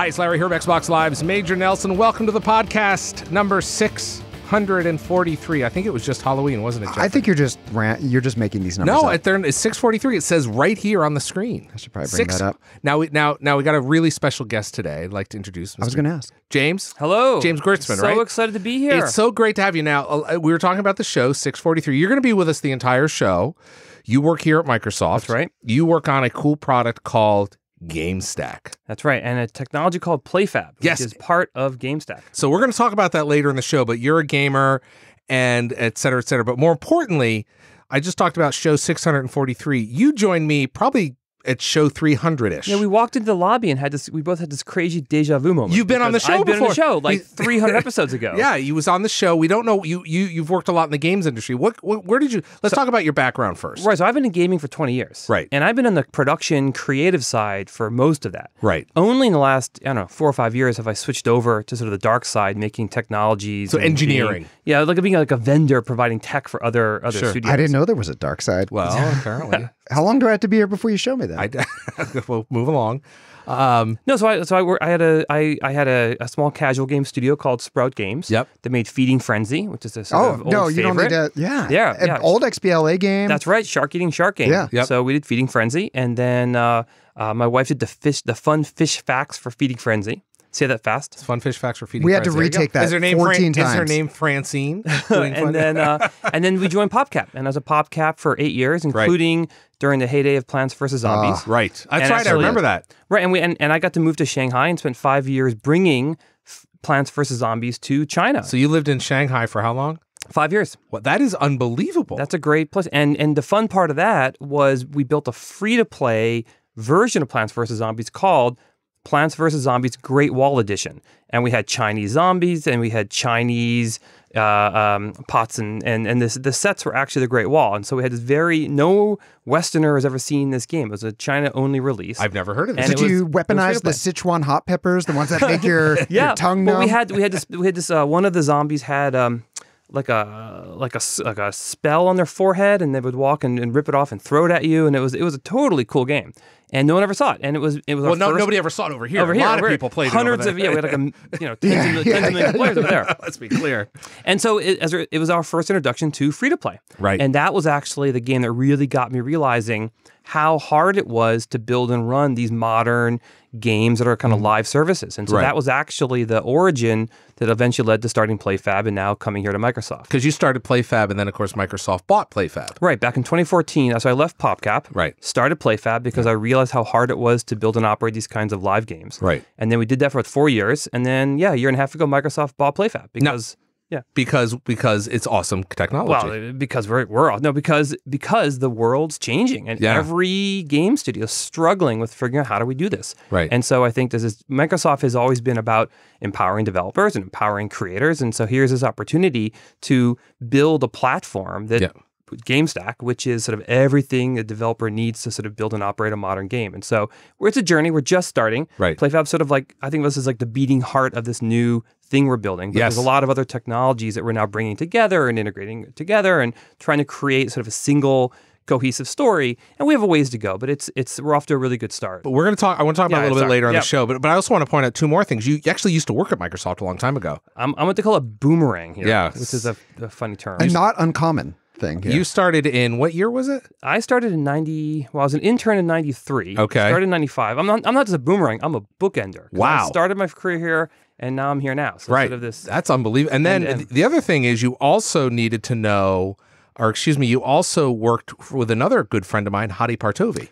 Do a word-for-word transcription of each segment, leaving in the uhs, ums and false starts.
Hi, it's Larry Hryb, Xbox Live's Major Nelson. Welcome to the podcast number six hundred forty-three. I think it was just Halloween, wasn't it, Jeffrey? I think you're just rant, you're just making these numbers no, up. No, it's six forty-three. It says right here on the screen. I should probably bring Six, that up. Now we now now we got a really special guest today. I'd like to introduce Mister I was going to ask. James. Hello. James Gwertzman, so right? So excited to be here. It's so great to have you. Now, uh, we were talking about the show, six forty-three. You're going to be with us the entire show. You work here at Microsoft. That's right. You work on a cool product called Gamestack. That's right. And a technology called PlayFab, which yes. is part of Gamestack. So we're going to talk about that later in the show, but you're a gamer and et cetera, et cetera. But more importantly, I just talked about show six hundred forty-three. You joined me probably at show three hundred-ish. Yeah, we walked into the lobby and had this, we both had this crazy deja vu moment. You've been on the show I've before. I've been on the show like three hundred episodes ago. Yeah, you was on the show. We don't know, you, you, you've worked a lot in the games industry. What, what where did you, let's so, talk about your background first. Right, so I've been in gaming for twenty years. Right. And I've been on the production creative side for most of that. Right. Only in the last, I don't know, four or five years have I switched over to sort of the dark side, making technologies. So engineering. Being, yeah, like being like a vendor providing tech for other, other sure. studios. I didn't know there was a dark side. Well, apparently. How long do I have to be here before you show me that? I, we'll move along. Um, no, so I so I, work, I had a I, I had a, a small casual game studio called Sprout Games. Yep. That made Feeding Frenzy, which is a sort oh of old no, you favorite. don't need to. Yeah, yeah, An yeah. Old X B L A game. That's right, Shark Eating Shark game. Yeah. Yep. So we did Feeding Frenzy, and then uh, uh, my wife did the fish, the fun fish facts for Feeding Frenzy. Say that fast. It's fun fish facts for Feeding We had Frenzy. to retake that is her name fourteen Fran- times. Is her name Francine? and then uh, and then we joined PopCap, and I was a PopCap for eight years, including. Right. During the heyday of Plants versus. Zombies. Uh, right. That's and right. actually, I remember that. Right. And we and, and I got to move to Shanghai and spent five years bringing f- Plants versus. Zombies to China. So you lived in Shanghai for how long? Five years. Well, that is unbelievable. That's a great place. And and the fun part of that was we built a free-to-play version of Plants versus. Zombies called Plants versus. Zombies Great Wall Edition. And we had Chinese zombies and we had Chinese uh, um, pots and, and, and this, the sets were actually the Great Wall. And so we had this very, no Westerner has ever seen this game. It was a China-only release. I've never heard of this. Did was, you weaponize the Sichuan hot peppers, the ones that make your, yeah, your tongue numb? numb? We had, we had this, we had this uh, one of the zombies had... Um, like a like a like a spell on their forehead, and they would walk and, and rip it off and throw it at you, and it was it was a totally cool game, and no one ever saw it, and it was it was well, our no, first, nobody ever saw it over here. Over a here, lot over of here. people played hundreds it of yeah, we had like a you know tens, yeah, of, tens yeah, of millions yeah, of players over there. Let's be clear. And so it, as it was our first introduction to free to play, right? And that was actually the game that really got me realizing how hard it was to build and run these modern games that are kind of mm. live services. And so right. that was actually the origin that eventually led to starting PlayFab and now coming here to Microsoft. Because you started PlayFab and then, of course, Microsoft bought PlayFab. Right. Back in twenty fourteen, so I left PopCap, right. started PlayFab because I realized how hard it was to build and operate these kinds of live games. Right. And then we did that for four years. And then, yeah, a year and a half ago, Microsoft bought PlayFab because... No. Yeah, because because it's awesome technology. Well, because we're we're no because because the world's changing and yeah. every game studio is struggling with figuring out how do we do this. Right. And so I think this is Microsoft has always been about empowering developers and empowering creators. And so here's this opportunity to build a platform that. Yeah. Gamestack, which is sort of everything a developer needs to sort of build and operate a modern game. And so it's a journey. We're just starting. Right. PlayFab's sort of like, I think this is like the beating heart of this new thing we're building. But yes. There's a lot of other technologies that we're now bringing together and integrating together and trying to create sort of a single cohesive story. And we have a ways to go, but it's it's we're off to a really good start. But we're going to talk, I want to talk yeah, about it a little sorry. bit later on yep. the show, but, but I also want to point out two more things. You actually used to work at Microsoft a long time ago. I'm, I'm what they call a boomerang here, yeah. which is a, a funny term. A not uncommon. Thing, yeah. You started in what year was it? I started in ninety. Well, I was an intern in ninety-three. Okay. Started in ninety-five. I'm not. I'm not just a boomerang. I'm a bookender. Wow. I started my career here, and now I'm here now. So right. Sort of this, That's unbelievable. And then and, and, the other thing is, you also needed to know, or excuse me, you also worked with another good friend of mine, Hadi Partovi.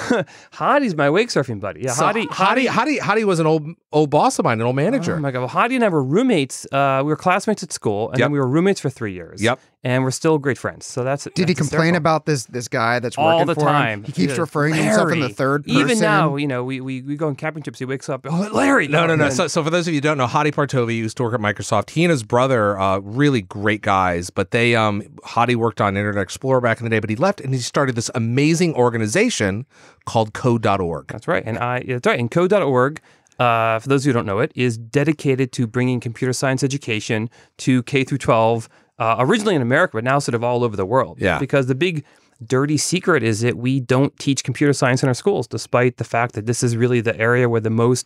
Hadi's my wake surfing buddy. Yeah, so Hadi, Hadi, Hadi, Hadi was an old old boss of mine, an old manager. Oh my god! Well, Hadi and I were roommates. Uh, we were classmates at school, and yep. then we were roommates for three years. Yep. And we're still great friends. So that's. Did that's he complain hysterical. about this this guy that's all working the for time? him? He keeps yeah. referring to Larry. himself in the third person. Even now, you know, we we, we go on camping trips. He wakes up, oh, Larry. No, no, no. And, So, so for those of you who don't know, Hadi Partovi used to work at Microsoft. He and his brother, uh, really great guys, but they, um, Hadi worked on Internet Explorer back in the day, but he left and he started this amazing organization called code dot org. That's right. And I, that's right. And code dot org, uh, for those who don't know it, is dedicated to bringing computer science education to K through twelve, uh, originally in America, but now sort of all over the world. Yeah. Because the big dirty secret is that we don't teach computer science in our schools, despite the fact that this is really the area where the most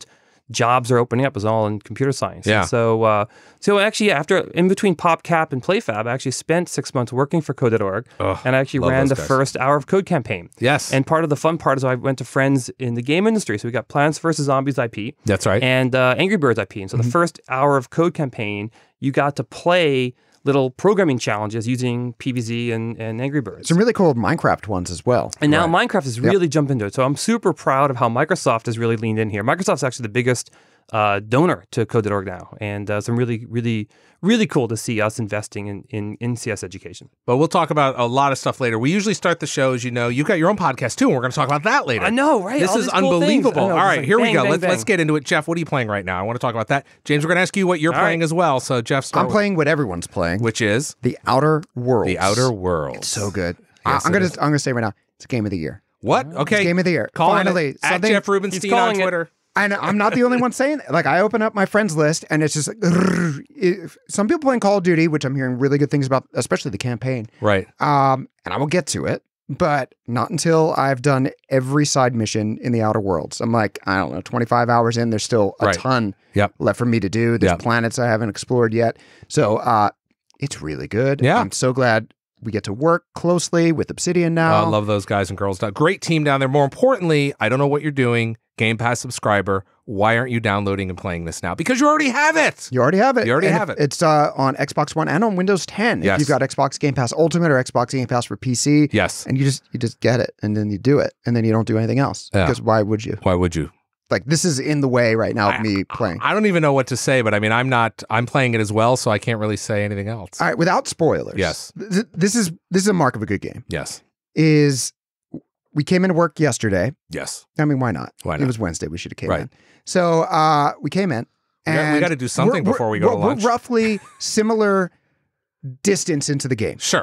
jobs are opening up is all in computer science. Yeah. And so, uh, so actually, after in between PopCap and PlayFab, I actually spent six months working for Code dot org, Ugh, and I actually love ran those the guys. first hour of code campaign. Yes. And part of the fun part is I went to friends in the game industry. So we got Plants versus. Zombies I P. That's right. And uh, Angry Birds I P. And so Mm-hmm. the first hour of code campaign, you got to play little programming challenges using P V Z and, and Angry Birds. Some really cool Minecraft ones as well. And now Right. Minecraft has really jumped into it. So I'm super proud of how Microsoft has really leaned in here. Microsoft's actually the biggest uh, donor to Code dot org now. And uh, some really, really, really cool to see us investing in, in, in C S education. But we'll talk about a lot of stuff later. We usually start the show, as you know. You've got your own podcast too, and we're going to talk about that later. I know, right? This All is these cool unbelievable. things. I know, All just right, like here we bang, go. bang, let's bang. let's get into it. Jeff, what are you playing right now? I want to talk about that. James, we're going to ask you what you're All playing right. as well. So, Jeff, start I'm with- playing what everyone's playing, which is The Outer Worlds. The Outer Worlds. So good. Yes, I, I'm it gonna is. I'm gonna say right now, it's game of the year. What? It's Okay. game of the year. Calling Finally, it. At something- Jeff Rubenstein He's on calling it. Twitter. And I'm not the only one saying it. Like, I open up my friends list and it's just like, grrr. If- some people playing Call of Duty, which I'm hearing really good things about, especially the campaign. Right. Um, and I will get to it, but not until I've done every side mission in the Outer Worlds. I'm like, I don't know, twenty-five hours in, there's still a Right. ton Yep. left for me to do. There's Yep. planets I haven't explored yet. So uh, it's really good. Yeah. I'm so glad we get to work closely with Obsidian now. I love those guys and girls. down- Great team down there. More importantly, I don't know what you're doing. Game Pass subscriber. Why aren't you downloading and playing this now? Because you already have it. You already have it. You already And have if- it. It's uh, on Xbox One and on Windows ten. Yes. If you've got Xbox Game Pass Ultimate or Xbox Game Pass for P C. Yes. And you just you just get it and then you do it and then you don't do anything else. Yeah. Because why would you? Why would you? Like, this is in the way right now of me playing. I don't even know what to say, but I mean, I'm not. I'm playing it as well, so I can't really say anything else. All right, without spoilers. Yes. th- this is this is a mark of a good game. Yes. Is we came into work yesterday. Yes. I mean, why not? Why It not? was Wednesday. We should have came Right. in. So uh, we came in. We got- we and gotta do something we're- before we we're- go to we're lunch. roughly similar distance into the game. Sure.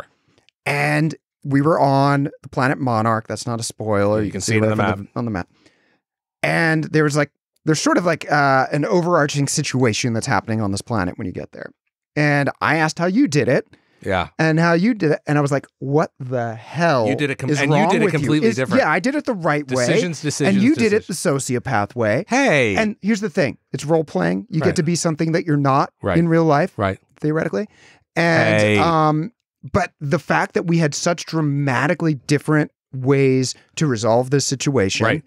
And we were on the planet Monarch. That's not a spoiler. You can see it on the right from on the map. And there was like, there's sort of like uh, an overarching situation that's happening on this planet when you get there. And I asked how you did it Yeah. and how you did it. And I was like, what the hell? You did it com- is and you wrong did it with completely Is- different. Yeah, I did it the right way. Decisions, decisions, And you did it the decisions. sociopath way. Hey. And here's the thing. It's role playing. You Right. get to be something that you're not Right. in real life, right. theoretically. And Hey. um, but the fact that we had such dramatically different ways to resolve this situation Right.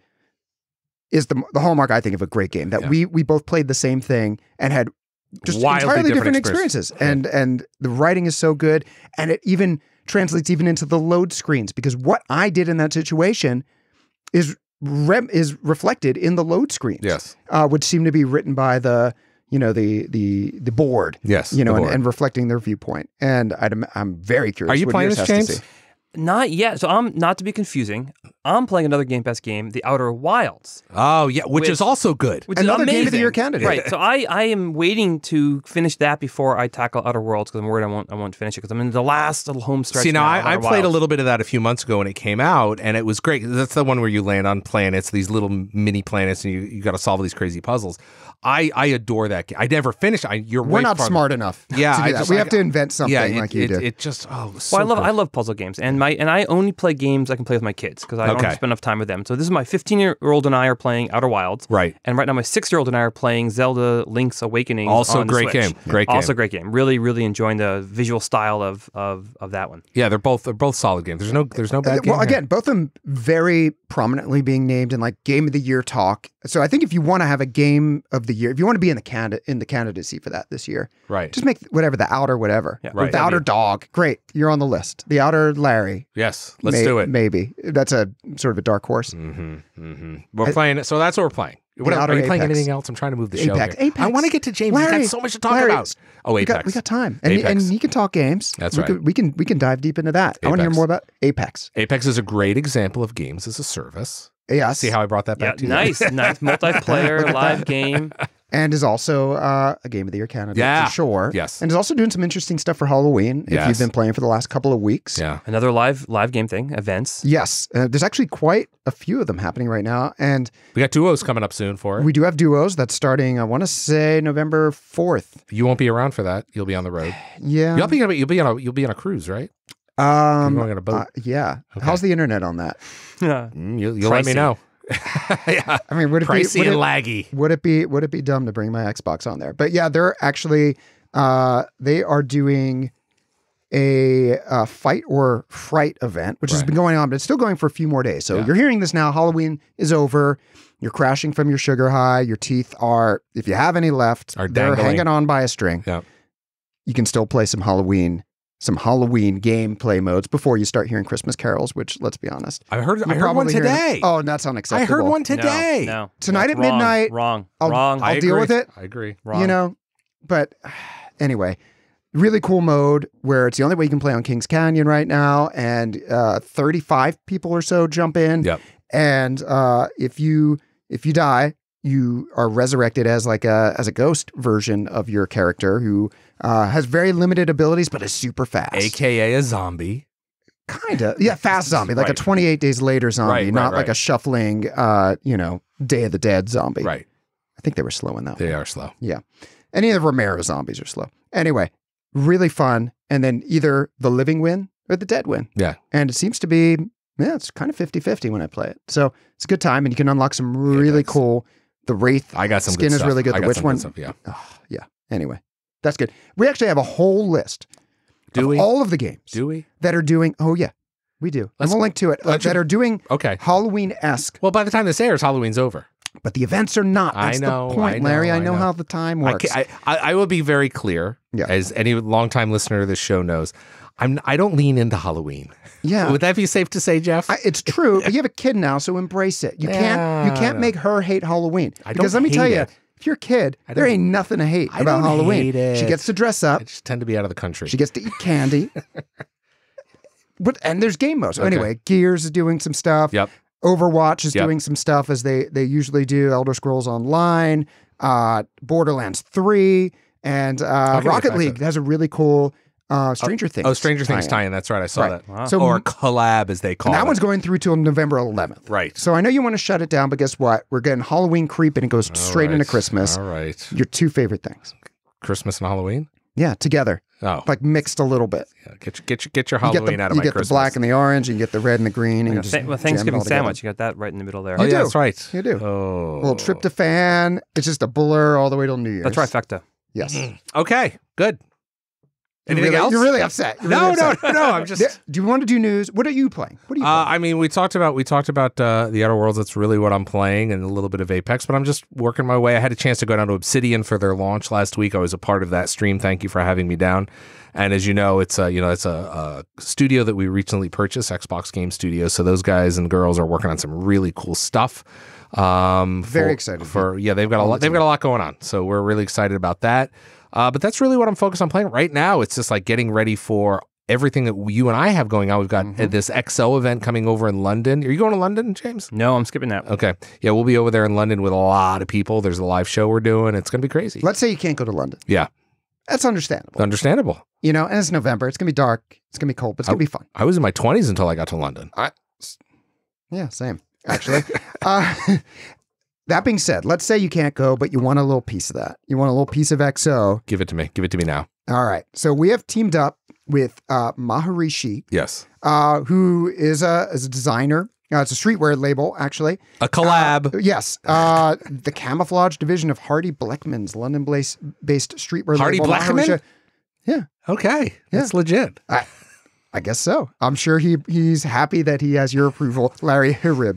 is the the hallmark, I think, of a great game. That Yeah. we we both played the same thing and had just Wildly entirely different different, experiences. experiences. And and the writing is so good, and it even translates even into the load screens, because what I did in that situation is rem- is reflected in the load screens. Yes. uh, which seem to be written by the you know the the the board. Yes. You know, the and, board. and reflecting their viewpoint. And I'd, I'm very curious. Are you what playing yours this, has to James? say. Not yet. So I'm not to be confusing. I'm playing another Game Pass game, The Outer Wilds, Oh yeah, which, Which- is also good. which Another is amazing. Game of the Year candidate. Right. So I, I am waiting to finish that before I tackle Outer Worlds, because I'm worried I won't I won't finish it because I'm in the last little home stretch. See, now of I, I Outer played a Wilds. little bit of that a few months ago when it came out, and it was great. That's the one where you land on planets, these little mini planets, and you, you got to solve all these crazy puzzles. I, I adore that game. I never finished. I, you're We're way not far- smart enough. Yeah, to do I that. just- we I- have to invent something Yeah, it, like you it, do. it just oh, so Well, I love cool. I love puzzle games, and my and I only play games I can play with my kids because I Okay. don't spend enough time with them. So this is my fifteen-year-old and I are playing Outer Wilds, Right. And right now my six-year-old and I are playing Zelda: Link's Awakening. Also on the great Switch. game. Great game. Also great game. Really, really enjoying the visual style of of of that one. Yeah, they're both they're both solid games. There's no there's no bad game. well, here. again, both of them very prominently being named in like Game of the Year talk. So I think if you want to have a Game of the Year, if you want to be in the candidate in the candidacy for that this year, right. just make whatever the Outer whatever. Yeah, right. The Outer that'd Dog, great, you're on the list. The Outer Larry, Yes, let's may- do it. Maybe that's a sort of a dark horse. Mm-hmm, mm-hmm. We're playing it, so that's what we're playing. What, Outer are you playing Apex. anything else? I'm trying to move the show Apex, here. Apex. I want to get to James. He's Larry, got so much to talk Larry, about. Oh, We Apex. got, we got time, and, Apex. and you can talk games. That's we right. Can, we can we can dive deep into that. I want to hear Apex. more about Apex. Apex is a great example of games as a service. Yes, See how I brought that Yeah, back to you? nice, nice multiplayer live game. and is also uh, a Game of the Year candidate Yeah. for sure. Yes. And is also doing some interesting stuff for Halloween. If Yes. you've been playing for the last couple of weeks. Yeah. Another live live game thing, events. Yes, uh, there's actually quite a few of them happening right now, and We got duos coming up soon for it. we do have duos that's starting. I want to say November fourth. You won't be around for that. You'll be on the road. Yeah. You'll be you'll be on a you'll be on a cruise, right? Um, You're going on a boat. uh, yeah. Okay. How's the internet on that? Yeah. Mm, you'll you'll let me Pricey. know. yeah. I mean, would it Pricey be would and it, laggy. Would it be would it be dumb to bring my Xbox on there? But yeah, they're actually uh, they are doing a, uh fight or fright event, which right. has been going on, but it's still going for a few more days. So yeah. you're hearing this now. Halloween is over. You're crashing from your sugar high. Your teeth are, if you have any left, are they're dangling. hanging on by a string. Yeah. You can still play some Halloween, some Halloween gameplay modes before you start hearing Christmas carols. Which, let's be honest, I heard. You're I heard one today. Oh, that's unacceptable. I heard one today. No, no. Tonight no, at wrong, midnight. Wrong. I'll, wrong. I'll I deal agree. with it. I agree. Wrong. You know, but anyway. Really cool mode where it's the only way you can play on Kings Canyon right now, and uh, thirty-five people or so jump in. Yep. And uh, if you if you die, you are resurrected as like a as a ghost version of your character who uh, has very limited abilities but is super fast, A K A a zombie. Kind of, yeah, fast zombie, like right. a twenty-eight days later zombie, right, right, not right. like a shuffling, uh, you know, Day of the Dead zombie. Right. I think they were slow in that. They one. are slow. Yeah. Any of the Romero zombies are slow. Anyway. Really fun. And then either the living win or the dead win. Yeah. And it seems to be, yeah, it's kind of fifty fifty when I play it. So it's a good time and you can unlock some really cool, the Wraith I got some skin good is stuff. really good. I The got Witch some one. good stuff, yeah. Oh, yeah. Anyway, that's good. We actually have a whole list do of we? all of the games do we? that are doing, oh yeah, we do. Let's, and we'll link to it, uh, that are doing okay. Halloween-esque. Well, by the time this airs, Halloween's over. But the events are not. That's I know, the point, I know, Larry. I I know, know how the time works. I, I, I will be very clear, yeah. as any longtime listener of this show knows, I'm, I don't lean into Halloween. Yeah. Would that be safe to say, Jeff? I, it's true, but you have a kid now, so embrace it. You yeah, can't you can't make her hate Halloween. I because don't let me tell hate you, it. if you're a kid, there ain't nothing to hate I about don't Halloween. Hate it. She gets to dress up. I just tend to be out of the country. She gets to eat candy. But and there's game modes. So Okay. anyway, Gears is doing some stuff. Yep. Overwatch is Yep. doing some stuff as they they usually do. Elder Scrolls Online, uh, Borderlands three, and uh, Okay, Rocket back League to- has a really cool uh, Stranger Things. Oh, Stranger Things tie-in. tie-in. That's right. I saw Right. that. Wow. So or collab, as they call and that it. one's going through till November eleventh. Right. So I know you want to shut it down, but guess what? We're getting Halloween creep and it goes All straight right. into Christmas. All right. Your two favorite things. Christmas and Halloween? Yeah, together. Oh. Like mixed a little bit. Yeah, get, your, get, your, get your You Halloween get the, out of you my get Christmas. the black and the orange, and you get the red and the green. And you Yeah, just th- well, jam it Thanksgiving all together. sandwich. You got that right in the middle there. Oh, You yeah, do. that's right. You do. Oh. A little tryptophan. It's just a blur all the way till New Year's. The trifecta. Yes. Okay, good. You're Anything really, else? You're really upset. You're no, really no, upset. no, no. I'm just. Do you want to do news? What are you playing? What are you Uh, playing? I mean, we talked about we talked about uh, the Outer Worlds. That's really what I'm playing, and a little bit of Apex. But I'm just working my way. I had a chance to go down to Obsidian for their launch last week. I was a part of that stream. Thank you for having me down. And as you know, it's a you know it's a, a studio that we recently purchased, Xbox Game Studio. So those guys and girls are working on some really cool stuff. Um, Very for, excited. for yeah, they've got a All lot. the They've got a lot going on. So we're really excited about that. Uh, but that's really what I'm focused on playing right now. It's just like getting ready for everything that you and I have going on. We've got Mm-hmm. uh, this X O event coming over in London. Are you going to London, James? No, I'm skipping that. Okay. Yeah, we'll be over there in London with a lot of people. There's a live show we're doing. It's going to be crazy. Let's say you can't go to London. Yeah. That's understandable. Understandable. You know, and it's November. It's going to be dark. It's going to be cold, but it's going to be fun. I was in my twenties until I got to London. I, yeah, same, actually. uh, that being said, let's say you can't go, but you want a little piece of that. You want a little piece of X O. Give it to me. Give it to me now. All right. So we have teamed up with uh, Maharishi, Yes. uh, who is a, is a designer. Uh, it's a streetwear label, actually. A collab. Uh, yes. Uh, the camouflage division of Hryb Bleckman's London-based based streetwear Hryb label. Bleckman? Maharishi- Yeah. Okay. Yeah. That's legit. I, I guess so. I'm sure he he's happy that he has your approval, Larry Hryb.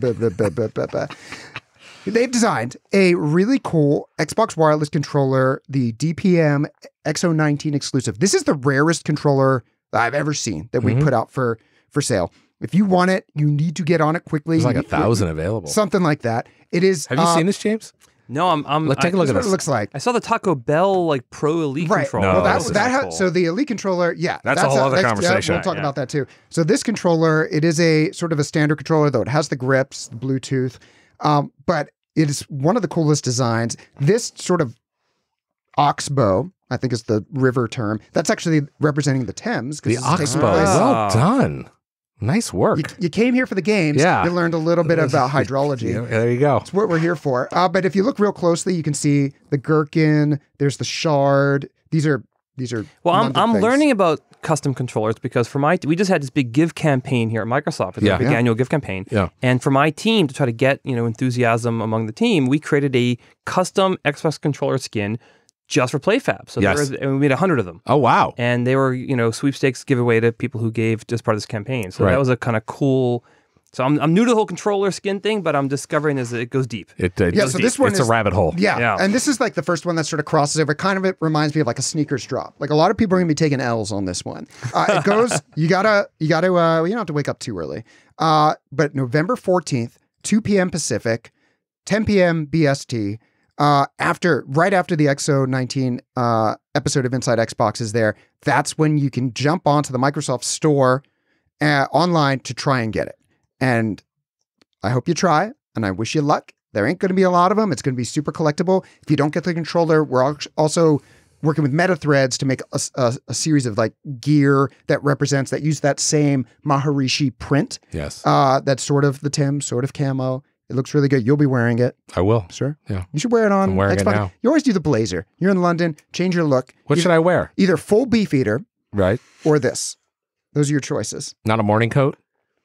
They've designed a really cool Xbox wireless controller, the D P M X O nineteen exclusive. This is the rarest controller that I've ever seen that we Mhm. put out for, for sale. If you want it, you need to get on it quickly. There's like a You- thousand available. Something like that. It is. Have you uh, seen this, James? No, I'm. I'm Let's take a I, look This at is what this. it looks like. I saw the Taco Bell like Pro Elite Right. controller. No, well, that, this is that not ha- cool. so the Elite controller, yeah, That's a whole other yeah, conversation. we'll talk Yeah. about that too. So this controller, it is a sort of a standard controller, though it has the grips, Bluetooth, um, but it is one of the coolest designs. This sort of oxbow, I think is the river term. That's actually representing the Thames. 'cause The this is taking Oxbow. place- Ah. Well done. Nice work. You, you came here for the games. Yeah. You learned a little bit about hydrology. Yeah, there you go. That's what we're here for. Uh, but if you look real closely, you can see the gherkin. There's the shard. These are these are. Well, I'm London I'm things. learning about custom controllers because for my we just had this big give campaign here at Microsoft, it's Yeah. a big Yeah. annual give campaign. Yeah. And for my team to try to get you know enthusiasm among the team, we created a custom Xbox controller skin just for PlayFab. So Yes. there was, and we made a hundred of them. Oh, wow. And they were, you know, sweepstakes giveaway to people who gave just part of this campaign. So Right. that was a kind of cool. So I'm I'm new to the whole controller skin thing, but I'm discovering as it goes deep. It, uh, Yeah, so this one it's is- a rabbit hole. Yeah. Yeah. And this is like the first one that sort of crosses over. Kind of it reminds me of like a sneakers drop. Like a lot of people are going to be taking L's on this one. Uh, it goes, you gotta, you gotta, uh, you don't have to wake up too early. Uh, but November fourteenth, two p.m. Pacific, ten p.m. B S T, uh, after, right after the X O nineteen uh, episode of Inside Xbox is there, that's when you can jump onto the Microsoft store uh, online to try and get it. And I hope you try, and I wish you luck. There ain't going to be a lot of them. It's going to be super collectible. If you don't get the controller, we're al- also working with meta threads to make a, a, a series of like gear that represents, that use that same Maharishi print. Yes. Uh, that's sort of the Tim, sort of camo. It looks really good. You'll be wearing it. I will. Sure. Yeah. You should wear it on I'm wearing it Xbox. now. You always do the blazer. You're in London. Change your look. What either, should I wear? Either full beefeater Right. or this. Those are your choices. Not a morning coat?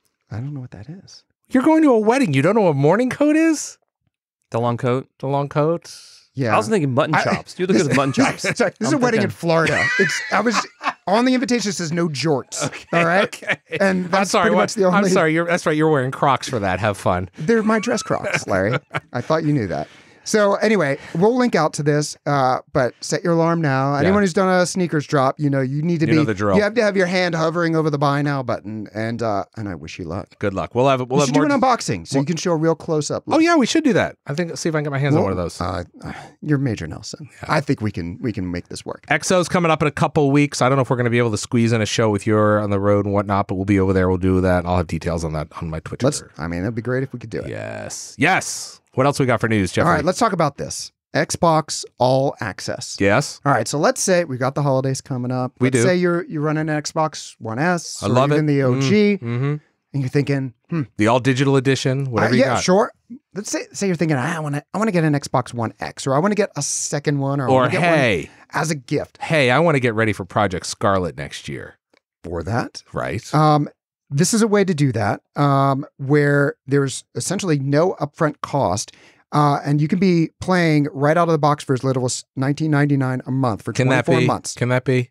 I don't know what that is. You're going to a wedding. You don't know what a morning coat is? The long coat. The long coat? Yeah. I was thinking mutton I- chops. You look good at mutton chops. Sorry, this is I'm a wedding in thinking- Florida. It's I was on the invitation. It says no jorts. All right, Okay. and I'm that's sorry. pretty what- much the only. I'm sorry. You're, that's right. You're wearing Crocs for that. Have fun. They're my dress Crocs, Larry. I thought you knew that. So anyway, we'll link out to this, uh, but set your alarm now. Anyone who's done a sneakers drop, you know, you need to You be. know the drill. You have to have your hand hovering over the buy now button, and uh, and I wish you luck. Good luck. We'll have we'll We have should more. do an unboxing so you can show a real close up. Oh yeah, we should do that. I think see if I can get my hands on one of those. Uh, you're Major Nelson. I think we can we can make this work. X O's coming up in a couple weeks. I don't know if we're going to be able to squeeze in a show with you on the road and whatnot, but we'll be over there. We'll do that. I'll have details on that on my Twitter. Let's. I mean, it'd be great if we could do it. Yes. Yes. What else we got for news, Jeffrey? All right, let's talk about this. Xbox All Access. Yes. All right, so let's say we've got the holidays coming up. We let's do. say you're you're running an Xbox One S, I or love even it. the O G, Mm-hmm. and you're thinking, hmm, The all digital edition, whatever uh, you yeah, got. sure. Let's say say you're thinking, I want to I want to get an Xbox One X, or I want to get a second one, or, I Or wanna get one hey, as a gift hey, I want to get ready for Project Scarlet next year. for that. Right. Um, this is a way to do that, um, where there's essentially no upfront cost. Uh, and you can be playing right out of the box for as little as nineteen ninety-nine a month for Can that twenty-four be? months. Can that be?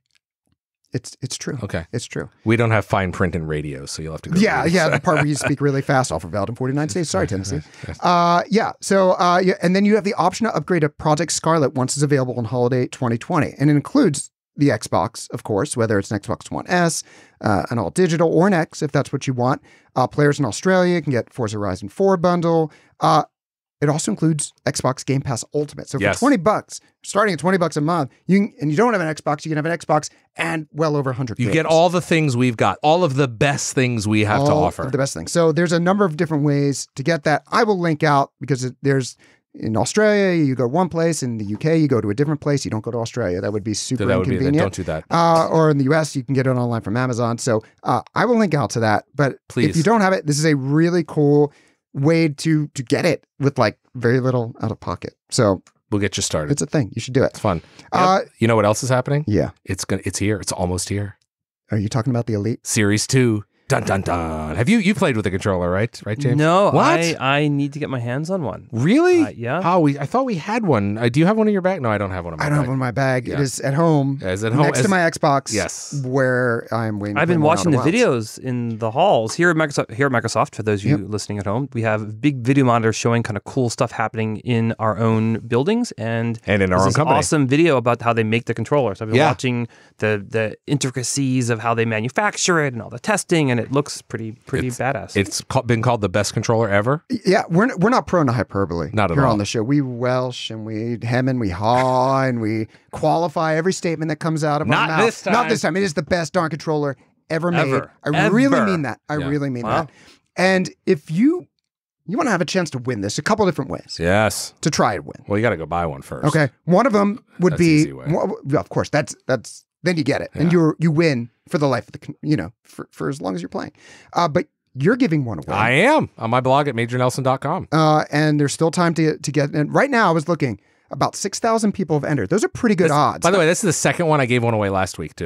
It's it's true. Okay. It's true. We don't have fine print in radio, so you'll have to go. Yeah, read it. yeah, the part where you speak really fast, offer valid in forty-nine states. Sorry, Tennessee. Uh, yeah, so uh, yeah, and then you have the option to upgrade to Project Scarlet once it's available on holiday twenty twenty, and it includes the Xbox, of course, whether it's an Xbox One S, uh, an all digital, or an X, if that's what you want. Uh, players in Australia can get Forza Horizon four bundle. Uh, It also includes Xbox Game Pass Ultimate. So for Yes. twenty bucks, starting at twenty bucks a month, you can, and you don't have an Xbox, you can have an Xbox and well over one hundred You games. get all the things we've got, all of the best things we have to All offer. of the best things. So there's a number of different ways to get that. I will link out because it, there's in Australia, you go one place. In the U K, you go to a different place. You don't go to Australia. That would be super So that would be inconvenient. don't do that. Uh, or in the U S, you can get it online from Amazon. So uh, I will link out to that. But Please. if you don't have it, this is a really cool way to to get it with like very little out of pocket. So We'll get you started. it's a thing. You should do it. It's fun. Uh, Yep. You know what else is happening? Yeah. It's gonna. It's here. It's almost here. Are you talking about the Elite? Series two. Dun dun dun. Have you you played with the controller, right? Right, James? No, What? I, I need to get my hands on one. Really? Uh, yeah. Oh, we. I thought we had one. Uh, do you have one in your bag? No, I don't have one in my I don't bag. have one in my bag. Yeah. It is at home. Is it home? Next As- to my Xbox. Yes. Where I'm waiting. to I've play been more watching the Outer Wilds. videos in the halls here at Microsoft. Here at Microsoft, for those of you Yep. listening at home, we have big video monitors showing kind of cool stuff happening in our own buildings, and And in our there's own this company. awesome video about how they make the controllers. I've been Yeah. watching the the intricacies of how they manufacture it and all the testing, and it looks pretty pretty badass. It's ca- been called the best controller ever. Yeah, we're we're not prone to hyperbole. Not at here all. on the show. We Welsh and we hem and we haw and we qualify every statement that comes out of Not our mouth. this time. Not this time. It is the best darn controller ever made. Ever. I really Ever. mean that. I Yeah. really mean Wow. that. And if you you want to have a chance to win this, a couple different ways Yes. to try and win. Well, you got to go buy one first. Okay, one of them would That's the be, easy way. well, of course, that's that's then you get it, and Yeah. you you win for the life of the con- you know for for as long as you're playing. Uh, but you're giving one away. I am on my blog at major nelson dot com. Uh, and there's still time to to get. And right now, I was looking. About six thousand people have entered. Those are pretty good odds. By the way, this is the second one. I gave one away last week too.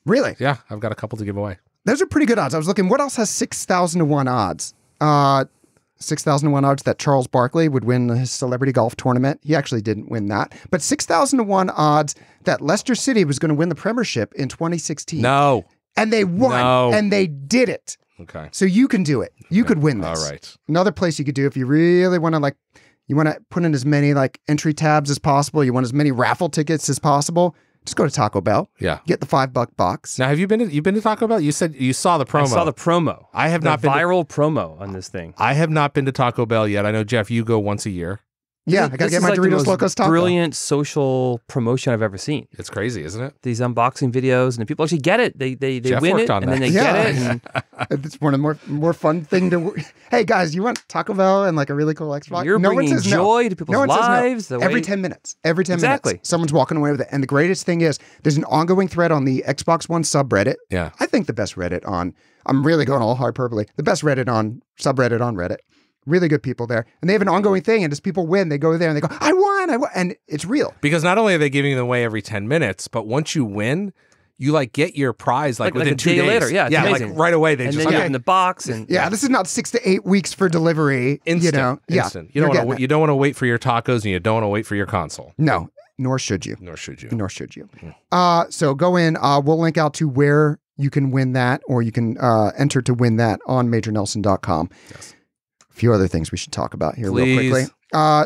Really? Yeah, I've got a couple to give away. Those are pretty good odds. I was looking, what else has six thousand to one odds? Uh, six thousand to one odds that Charles Barkley would win his celebrity golf tournament. He actually didn't win that. But six thousand to one odds that Leicester City was going to win the Premiership in twenty sixteen. No. And they won. No. And they did it. Okay. So you can do it. You could win this. All right. Another place you could do if you really want to like, you want to put in as many like entry tabs as possible. You want as many raffle tickets as possible. Just go to Taco Bell. Yeah. Get the five buck box. Now, have you been to, you've been to Taco Bell? You said you saw the promo. I saw the promo. I have the not been to- viral promo on this thing. I have not been to Taco Bell yet. I know, Jeff, you go once a year. Yeah, I gotta This get is my like the Doritos most Locos Taco. Brilliant social promotion I've ever seen. It's crazy, isn't it? These unboxing videos, and the people actually get it. They they they Jeff win worked it, on and then that. they Yeah. get it. And It's one of the more more fun thing to. Hey guys, you want Taco Bell and like a really cool Xbox? you're no one bringing says no. joy to people's No one says no. lives. the Every way- ten minutes. Every ten Exactly. minutes. Someone's walking away with it. And the greatest thing is there's an ongoing thread on the Xbox One subreddit. Yeah. I think the best Reddit on, I'm really going all hyperbole, the best Reddit on, subreddit on Reddit. Really good people there. And they have an ongoing thing. And as people win, they go there and they go, I won, I won. And it's real. Because not only are they giving them away every ten minutes, but once you win, you like get your prize like, Like- like within a two day days. later. Yeah, it's yeah, amazing. like right away they and just then you like, get in the box, and Yeah, this is not six to eight weeks for delivery. instant. You know, yeah, instant. You don't you're want to. getting You don't want to wait for your tacos, and you don't want to wait for your console. it. No, nor should you. Nor should you. Nor should you. Uh, so go in. Uh, we'll link out to where you can win that, or you can uh, enter to win that on major nelson dot com. Yes. A few other things we should talk about here Please. real quickly. Uh,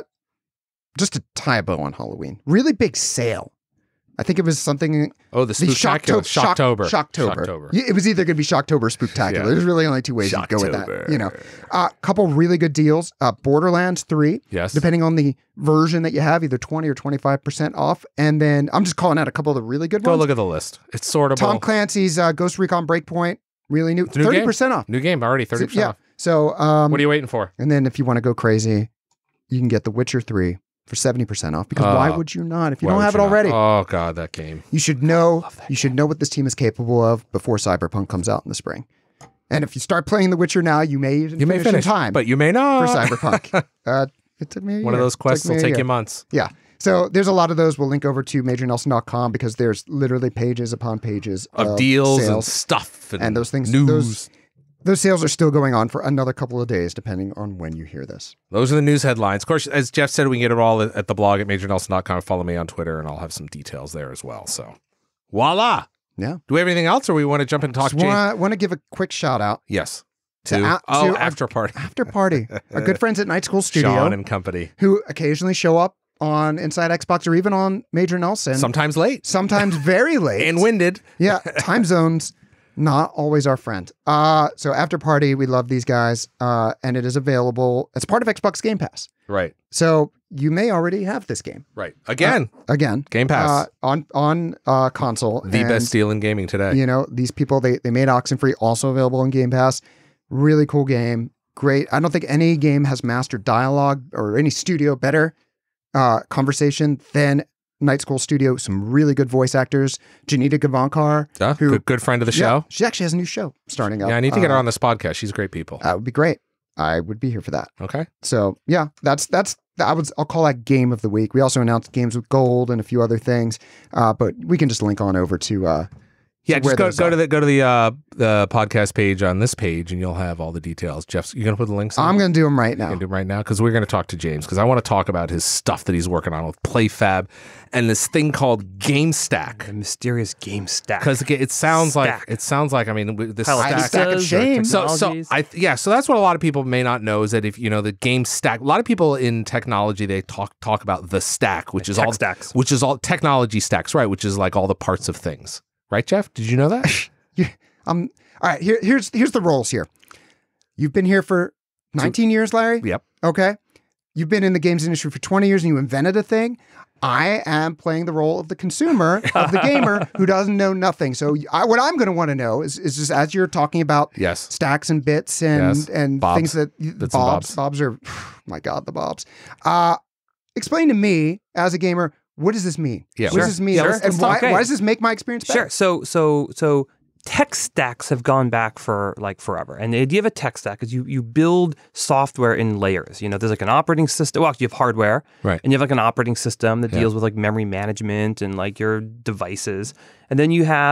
just to tie a bow on Halloween. Really big sale. I think it was something. Oh, the The Spooktacular. Shockto- Shocktober. Shock- Shocktober. Shocktober. Yeah, it was either going to be Shocktober or Spooktacular. Yeah. There's really only two ways you go with that. Shocktober. You know, a uh, couple really good deals. Uh, Borderlands three. Yes. Depending on the version that you have, either twenty or twenty-five percent off. And then I'm just calling out a couple of the really good Go ones. look at the list. It's sortable. Tom Clancy's uh, Ghost Recon Breakpoint, really new, It's a new thirty percent off. New game already. Thirty So, percent yeah. off. So, um, What are you waiting for? and then if you want to go crazy, you can get The Witcher three for seventy percent off. Because why Uh, would you not? If you Why don't would have it you not? already, Oh God, that game. you should know. You should know what this team is capable of before Cyberpunk comes out in the spring. And if you start playing The Witcher now, you may even You may finish, finish, in time but you may for not. Cyberpunk. uh, it took me a One of year. those quests Took me will a take year. you months. Yeah. So there's a lot of those. We'll link over to major nelson dot com because there's literally pages upon pages Of of deals and sales. stuff and, And those things- news. those- Those sales are still going on for another couple of days, depending on when you hear this. Those are the news headlines. Of course, as Jeff said, we can get it all at at the blog at major nelson dot com. Follow me on Twitter, and I'll have some details there as well. So, voila. Yeah. Do we have anything else, or we want to jump and talk? Just James? want to want to give a quick shout out Yes. to, To, a- oh, to after party. After Party, our good friends at Night School Studio, Sean and company. who occasionally show up on Inside Xbox or even on Major Nelson. Sometimes late sometimes very late. and winded. Yeah, time zones, not always our friend. Uh, so After Party, we love these guys, uh, and it is available. It's part of Xbox Game Pass. Right. So you may already have this game. Right. Again, Again. Game Pass. Uh, on on uh, console. the And, best deal in gaming today. You know, these people, they, they made Oxenfree, also available on Game Pass. Really cool game. Great. I don't think any game has mastered dialogue or any studio better uh, conversation than Night School Studio. Some really good voice actors. Janita Gavankar. Yeah, who- good, good friend of the Yeah, show. she actually has a new show starting up. Yeah, I need to get her Uh, on this podcast. She's great people. That would be great. I would be here for that. Okay. So yeah, that's that's I would I'll call that game of the week. We also announced games with gold and a few other things, uh, but we can just link on over to uh, Yeah, to where just go those go are. to the go to the uh, the podcast page on this page, and you'll have all the details. Jeff's, you gonna put the links? in? I'm going to do them right You now. can do them right now because we're going to talk to James because I want to talk about his stuff that he's working on with PlayFab and this thing called Gamestack. the mysterious game stack. Because it sounds like Stack. it sounds like I mean with this Palettes, stack. stack of or shame. So so technologies. I yeah so that's what a lot of people may not know is that if you know the game stack. A lot of people in technology they talk talk about the stack, which is tech all stacks. which is all technology stacks, right? Which is like all the parts of things, right? Jeff, did you know that? Um, all right, here, here's here's the roles here. You've been here for nineteen years, Larry. Yep. Okay. You've been in the games industry for twenty years and you invented a thing. I am playing the role of the consumer, of the gamer who doesn't know nothing. So I, what I'm going to want to know is, is just as you're talking about Yes. stacks and bits and, Yes. and Bobs. things that Bits and bobs, bobs. bobs are, my God, the bobs. Uh, explain to me as a gamer, what does this mean? Yeah, What sure. does this mean? Yeah, let's- and let's why, talk. Okay. why does this make my experience better? Sure. So so so tech stacks have gone back for like forever. And the idea of a tech stack is you you build software in layers. You know, there's like an operating system. Well, you have hardware, Right. and you have like an operating system that Yeah. deals with like memory management and like your devices. And then you have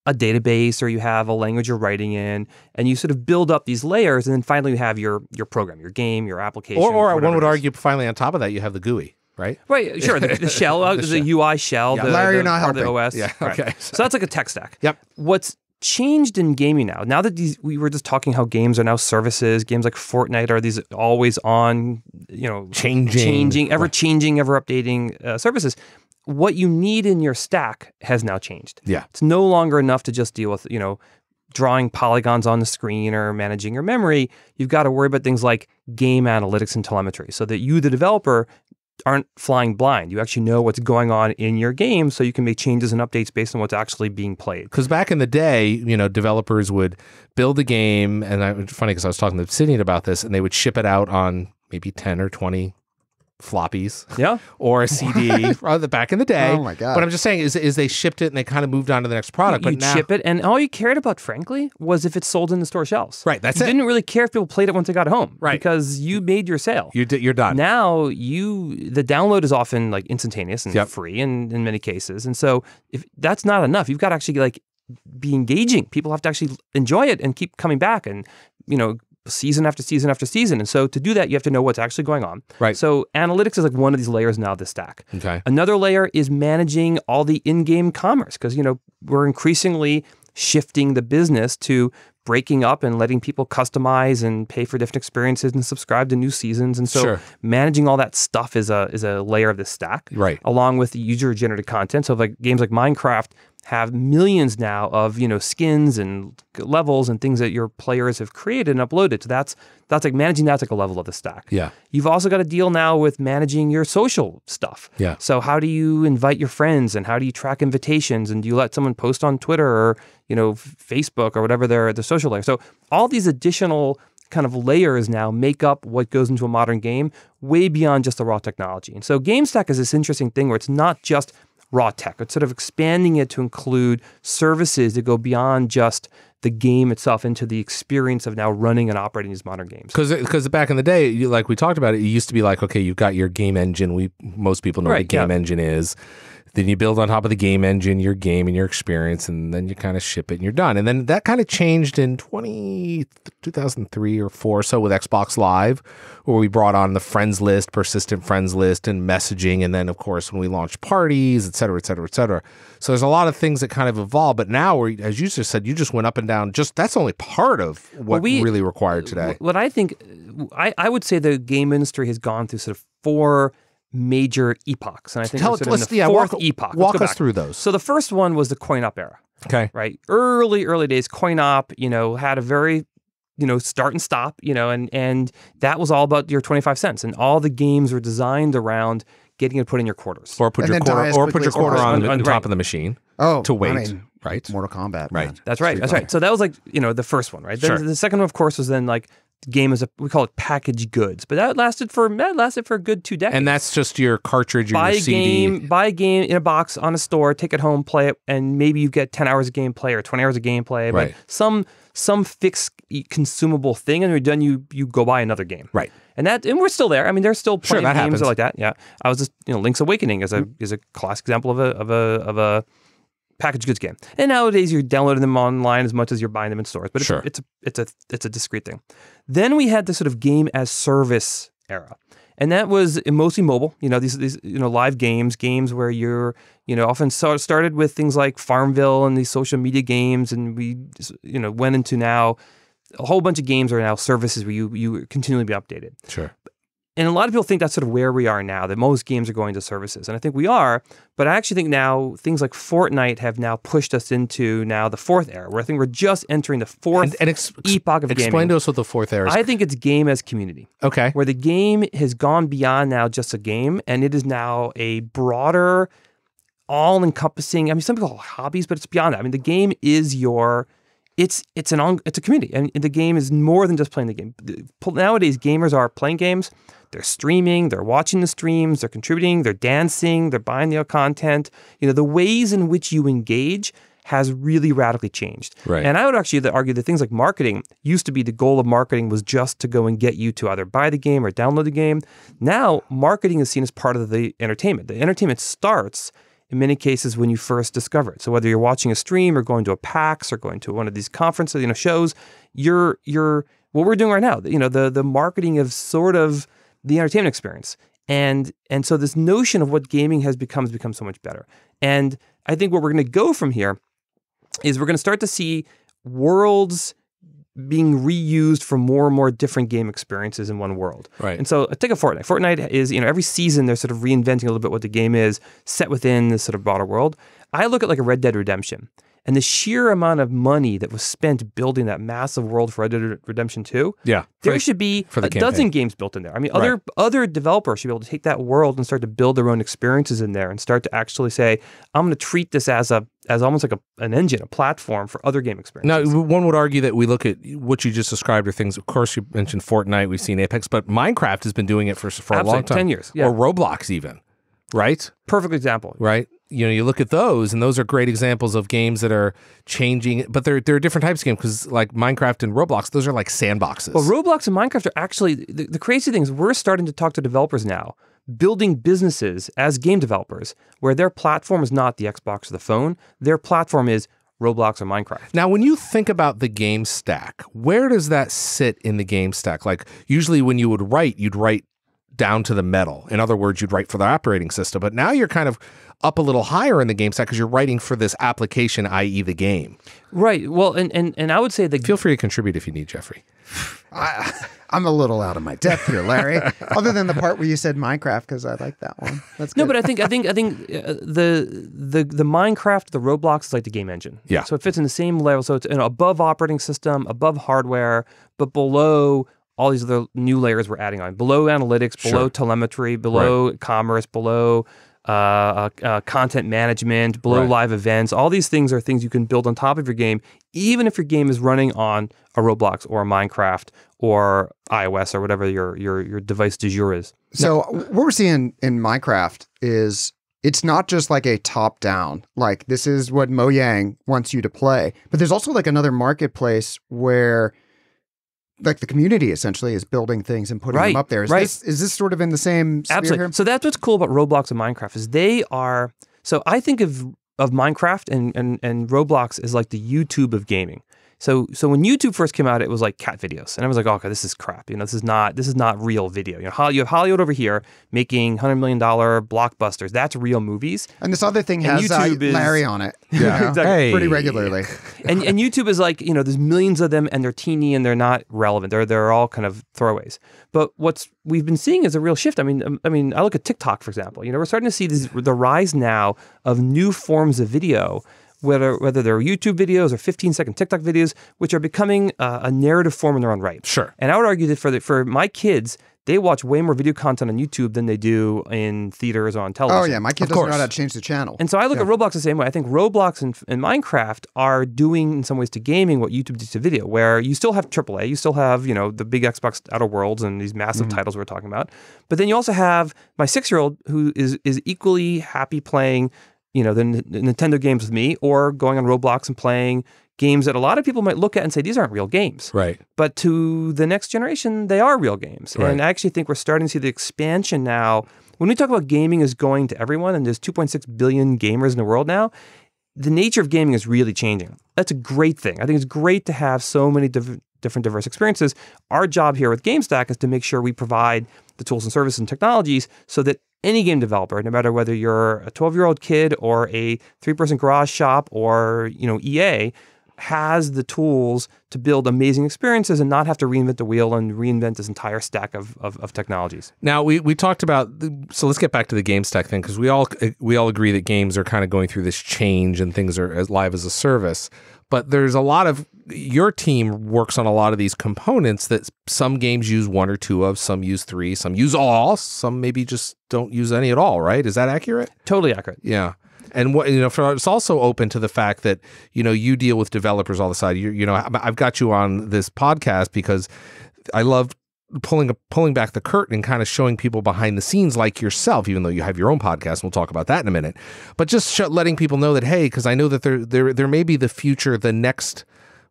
a database or you have a language you're writing in, and you sort of build up these layers, and then finally you have your your program, your game, your application. Or, or one would it is. argue finally on top of that, you have the G U I, right? Right, sure, the, the shell, uh, the, the U I shell, Yeah. the, Larry, the, you're not or the helping. O S. Yeah, Right. okay. So that's like a tech stack. Yep. What's changed in gaming now, now that these, we were just talking how games are now services, games like Fortnite are these always on, you know, Changing. changing, ever changing, ever updating uh, services. What you need in your stack has now changed. Yeah. It's no longer enough to just deal with, you know, drawing polygons on the screen or managing your memory. You've got to worry about things like game analytics and telemetry so that you, the developer, aren't flying blind. You actually know what's going on in your game so you can make changes and updates based on what's actually being played. Because back in the day, you know, developers would build a game, and I, it's funny because I was talking to Obsidian about this, and they would ship it out on maybe ten or twenty floppies. Yeah. Or a C D rather back in the day. Oh my God. But I'm just saying is, is they shipped it and they kind of moved on to the next product. You but now, ship it, and all you cared about, frankly, was if it sold in the store shelves. Right, that's you it. didn't really care if people played it once they got home. Right. Because you made your sale. you're, d- you're done. Now you the download is often like instantaneous and Yep. free in, in many cases. And so if that's not enough, you've got to actually like be engaging. People have to actually enjoy it and keep coming back and, you know, season after season after season. And so to do that, you have to know what's actually going on. Right. So analytics is like one of these layers now of the stack. Okay. Another layer is managing all the in-game commerce because, you know, we're increasingly shifting the business to breaking up and letting people customize and pay for different experiences and subscribe to new seasons. And so Sure. managing all that stuff is a is a layer of the stack. Right. Along with the user-generated content. So like games like Minecraft have millions now of, you know, skins and levels and things that your players have created and uploaded. So that's that's like managing that's like a level of the stack. Yeah. You've also got to deal now with managing your social stuff. Yeah. So how do you invite your friends and how do you track invitations and do you let someone post on Twitter or, you know, Facebook or whatever their the social layer. So all these additional kind of layers now make up what goes into a modern game way beyond just the raw technology. And so Gamestack is this interesting thing where it's not just raw tech. It's sort of expanding it to include services that go beyond just the game itself into the experience of now running and operating these modern games. Because because back in the day, you, like we talked about it, it used to be like, okay, you've got your game engine. We most people know Right, what the game yeah. engine is. Then you build on top of the game engine your game and your experience, and then you kind of ship it and you're done. And then that kind of changed in twenty, two thousand three or four or so with Xbox Live, where we brought on the friends list, persistent friends list, and messaging. And then, of course, when we launched parties, et cetera, et cetera, et cetera. So there's a lot of things that kind of evolved. But now, we're, as you just said, you just went up and down. Just that's only part of what Well, we- really required today. What I think, I, I would say the game industry has gone through sort of four major epochs. And I think Tell we're us, sort of in let's, the yeah, fourth walk, epoch. Let's walk go us back. through those. So the first one was the coin-op era. Okay. Right? Early, early days, coin-op, you know, had a very, you know, start and stop, you know, and and that was all about your twenty-five cents. And all the games were designed around getting it put in your quarters. Or put And your then die quarter, as or put quickly your as quarter possible. on, the, On- on right. top of the machine Oh, to wait. I mean, right. Mortal Kombat. Right. man. That's right. Street That's Fighter. right. So that was like, you know, the first one, right? Then Sure. the second one, of course, was then like the game as a, we call it packaged goods. But that lasted for, that lasted for a good two decades. And that's just your cartridge or buy your a C D. game, buy a game in a box on a store, take it home, play it, and maybe you get ten hours of gameplay or twenty hours of gameplay, Right. but some some fixed consumable thing, and when you're done, you you go buy another game. Right. And that and we're still there. I mean, there's still Sure, plenty that of games happens. like that. Yeah. I was just, you know, Link's Awakening is a is a classic example of a of a of a packaged goods game. And nowadays you're downloading them online as much as you're buying them in stores. But it's Sure. a, it's a it's a it's a discrete thing. Then we had the sort of game as service era. And that was mostly mobile, you know, these, these, you know, live games, games where you're, you know, often so started with things like Farmville and these social media games. And we, you know, went into now a whole bunch of games are now services where you, you continually be updated. Sure. And a lot of people think that's sort of where we are now, that most games are going to services. And I think we are, but I actually think now things like Fortnite have now pushed us into now the fourth era, where I think we're just entering the fourth And, and ex- epoch of explain gaming. to us what the fourth era is. I think it's game as community, okay. where the game has gone beyond now just a game, and it is now a broader, all-encompassing, I mean, some people call it hobbies, but it's beyond that. I mean, the game is your... It's it's an on, it's a community, and the game is more than just playing the game. Nowadays, gamers are playing games, they're streaming, they're watching the streams, they're contributing, they're dancing, they're buying the content. You know, the ways in which you engage has really radically changed. Right. And I would actually argue that things like marketing used to be the goal of marketing was just to go and get you to either buy the game or download the game. Now, marketing is seen as part of the entertainment. The entertainment starts in many cases when you first discover it. So whether you're watching a stream or going to a PAX or going to one of these conferences, you know, shows, you're you're what we're doing right now. You know, the the marketing of sort of the entertainment experience, and and so this notion of what gaming has become has become so much better. And I think where we're going to go from here is we're going to start to see worlds being reused for more and more different game experiences in one world. Right. And so take a Fortnite. Fortnite is, you know, every season they're sort of reinventing a little bit what the game is set within this sort of broader world. I look at like a Red Dead Redemption and the sheer amount of money that was spent building that massive world for Red Dead Redemption two. Yeah. There for, should be for the a campaign. dozen games built in there. I mean, other Right. other developers should be able to take that world and start to build their own experiences in there and start to actually say, I'm going to treat this as a as almost like a, an engine, a platform for other game experiences. Now, one would argue that we look at what you just described are things, of course, you mentioned Fortnite, we've seen Apex, but Minecraft has been doing it for, for a Absolutely, long time. ten years, yeah. Or Roblox even, right? Perfect example. Right? You know, you look at those, and those are great examples of games that are changing, but they're, they're different types of games, because like Minecraft and Roblox, those are like sandboxes. Well, Roblox and Minecraft are actually, the, the crazy thing is we're starting to talk to developers now, building businesses as game developers, where their platform is not the Xbox or the phone, their platform is Roblox or Minecraft. Now, when you think about the game stack, where does that sit in the game stack? Like, usually when you would write, you'd write down to the metal. In other words, you'd write for the operating system. But now you're kind of up a little higher in the game stack because you're writing for this application, that is the game. Right. Well, and, and, and I would say that... Feel free to contribute if you need, Jeffrey. I, I'm a little out of my depth here, Larry. Other than the part where you said Minecraft, because I like that one. That's good. No, but I think I think I think uh, the the the Minecraft, the Roblox is like the game engine. Yeah. So it fits in the same level. So it's, you know, above operating system, above hardware, but below all these other new layers we're adding on. Below analytics, below Sure. telemetry, below Right. commerce, below uh, uh, uh, content management, below Right. live events. All these things are things you can build on top of your game, even if your game is running on a Roblox or a Minecraft or iOS or whatever your your your device du jour is. So what we're seeing in Minecraft is it's not just like a top down, like this is what Mojang wants you to play, but there's also like another marketplace where like the community essentially is building things and putting Right, them up there. Is right. this is this sort of in the same sphere Absolutely. here? So that's what's cool about Roblox and Minecraft is they are. So I think of of Minecraft and and and Roblox is like the YouTube of gaming. So so when YouTube first came out, it was like cat videos, and I was like, oh, okay, this is crap. You know, this is not this is not real video. You know, Holly- you have Hollywood over here making hundred million dollar blockbusters. That's real movies. And this other thing And has uh, YouTube is- Larry on it. you Yeah. know, Exactly. Pretty Hey. regularly. and and YouTube is like, you know, there's millions of them and they're teeny and they're not relevant. They're they're all kind of throwaways. But what's we've been seeing is a real shift. I mean, um, I mean, I look at TikTok, for example. You know, we're starting to see this, the rise now of new forms of video, whether whether they're YouTube videos or fifteen second TikTok videos, which are becoming uh, a narrative form in their own right. Sure. And I would argue that for the, for my kids, they watch way more video content on YouTube than they do in theaters or on television. Oh yeah, my kid Of doesn't know course. how to change the channel. And so I look Yeah. at Roblox the same way. I think Roblox and, and Minecraft are doing, in some ways, to gaming what YouTube did to video, where you still have triple A, you still have, you know, the big Xbox Outer Worlds and these massive Mm-hmm. titles we're talking about. But then you also have my six-year-old who is is equally happy playing, you know, the N- Nintendo games with me, or going on Roblox and playing games that a lot of people might look at and say, these aren't real games. Right. But to the next generation, they are real games. Right. And I actually think we're starting to see the expansion now. When we talk about gaming is going to everyone, and there's two point six billion gamers in the world now, the nature of gaming is really changing. That's a great thing. I think it's great to have so many div- different diverse experiences. Our job here with Gamestack is to make sure we provide the tools and services and technologies so that any game developer, no matter whether you're a twelve-year-old kid or a three-person garage shop or, you know, E A, has the tools to build amazing experiences and not have to reinvent the wheel and reinvent this entire stack of, of, of technologies. Now we we talked about the, so let's get back to the game stack thing, because we all we all agree that games are kind of going through this change and things are as live as a service. But there's a lot of your team works on a lot of these components that some games use one or two of, some use three, some use all, some maybe just don't use any at all. Right? Is that accurate? Totally accurate. Yeah. And what, you know, for, it's also open to the fact that, you know, you deal with developers all the time. You, you know, I've got you on this podcast because I love pulling pulling back the curtain and kind of showing people behind the scenes like yourself, even though you have your own podcast. And we'll talk about that in a minute. But just sh- letting people know that, hey, because I know that there there there may be the future, the next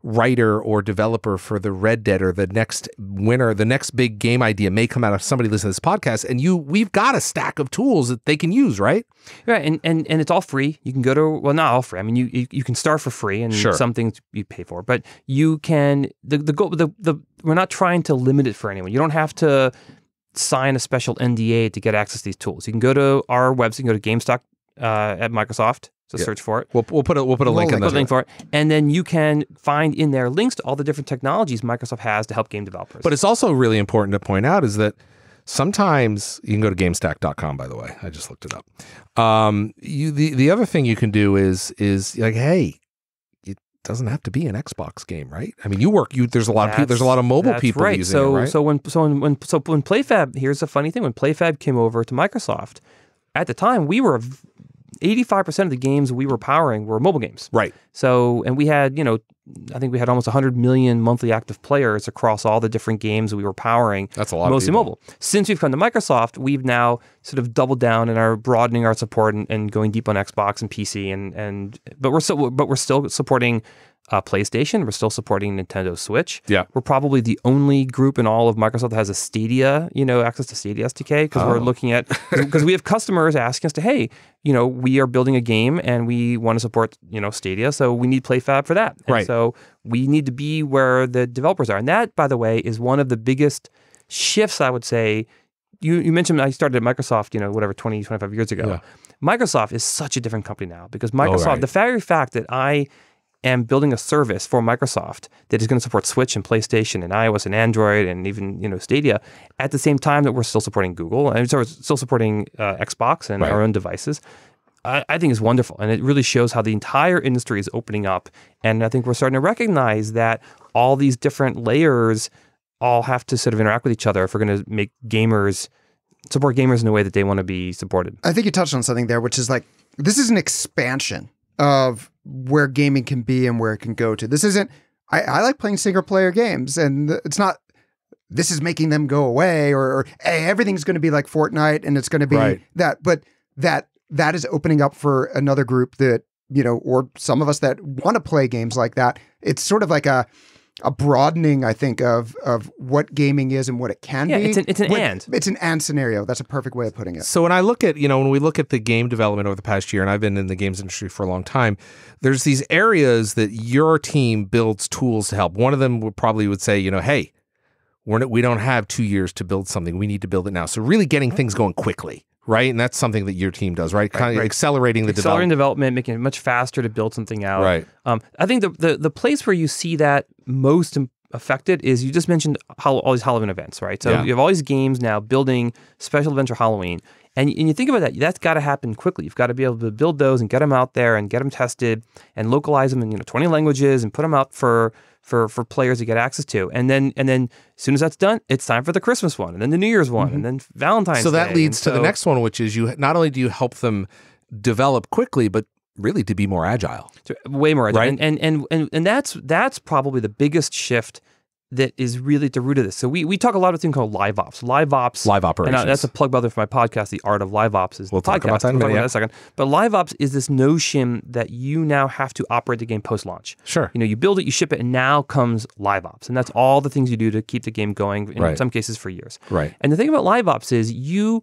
writer or developer for the Red Dead or the next winner, the next big game idea may come out of somebody listening to this podcast, and you, we've got a stack of tools that they can use, right? Yeah, and, and, and it's all free. You can go to, well, not all free. I mean, you you, you can start for free, and sure. some things you pay for, but you can, the, the, goal, the, the, we're not trying to limit it for anyone. You don't have to sign a special N D A to get access to these tools. You can go to our website, you can go to Gamestack uh, at Microsoft. So yeah. search for it. We'll, we'll put a we'll put a link we'll in the link for it, and then you can find in there links to all the different technologies Microsoft has to help game developers. But it's also really important to point out is that sometimes you can go to Gamestack dot com. By the way, I just looked it up. Um, you the the other thing you can do is is like, hey, it doesn't have to be an Xbox game, right? I mean, you work you. There's a lot that's, of people. There's a lot of mobile that's people right. using so, it, right? So when so when, when so when PlayFab, here's the funny thing: when PlayFab came over to Microsoft, at the time we were eighty-five percent of the games we were powering were mobile games. Right. So, and we had, you know, I think we had almost one hundred million monthly active players across all the different games that we were powering. That's a lot mostly of people. mobile. Since we've come to Microsoft, we've now sort of doubled down and are broadening our support and, and going deep on Xbox and P C and and but we're still but we're still supporting Uh, PlayStation. We're still supporting Nintendo Switch. Yeah. We're probably the only group in all of Microsoft that has a Stadia, you know, access to Stadia S D K, because oh. we're looking at, because we have customers asking us to, hey, you know, we are building a game and we want to support, you know, Stadia, so we need PlayFab for that. And right. so we need to be where the developers are. And that, by the way, is one of the biggest shifts, I would say. You, you mentioned I started at Microsoft, you know, whatever, twenty, twenty-five years ago. Yeah. Microsoft is such a different company now because Microsoft, oh, right. the very fact that I am building a service for Microsoft that is going to support Switch and PlayStation and iOS and Android and even, you know, Stadia at the same time that we're still supporting Google and so we're still supporting uh, Xbox and right. our own devices, I, I think is wonderful. And it really shows how the entire industry is opening up. And I think we're starting to recognize that all these different layers all have to sort of interact with each other if we're going to make gamers, support gamers in a way that they want to be supported. I think you touched on something there, which is like, this is an expansion of where gaming can be and where it can go to. This isn't, I, I like playing single player games and it's not, this is making them go away or, or hey, everything's going to be like Fortnite and it's going to be right. that, but that, that is opening up for another group that, you know, or some of us that want to play games like that. It's sort of like a, a broadening, I think, of of what gaming is and what it can yeah, be. It's an, it's an when, and. It's an and scenario. That's a perfect way of putting it. So when I look at, you know, when we look at the game development over the past year, and I've been in the games industry for a long time, there's these areas that your team builds tools to help. One of them would probably would say, you know, hey, we're not, we don't have two years to build something. We need to build it now. So really getting things going quickly. Right. And that's something that your team does, right? Kind of right. accelerating the accelerating development. development, making it much faster to build something out. Right. Um, I think the, the the place where you see that most affected is you just mentioned all, all these Halloween events, right? So yeah. you have all these games now building special events for Halloween. And, and you think about that, that's got to happen quickly. You've got to be able to build those and get them out there and get them tested and localize them in, you know, twenty languages and put them out for for for players to get access to. And then and then as soon as that's done, it's time for the Christmas one and then the New Year's one mm-hmm. and then Valentine's so Day. So that leads and to so, the next one, which is you not only do you help them develop quickly, but really to be more agile. Way more agile. Right? And, and and and and that's that's probably the biggest shift that is really at the root of this. So we we talk a lot of things called live ops. Live ops. Live operations. And uh, that's a plug, by the way, for my podcast, The Art of Live Ops. Is we'll the talk podcast. about that in a we'll minute. Talk about that in a second. But live ops is this notion that you now have to operate the game post-launch. Sure. You know, you build it, you ship it, and now comes live ops. And that's all the things you do to keep the game going, in right. some cases for years. Right. And the thing about live ops is you...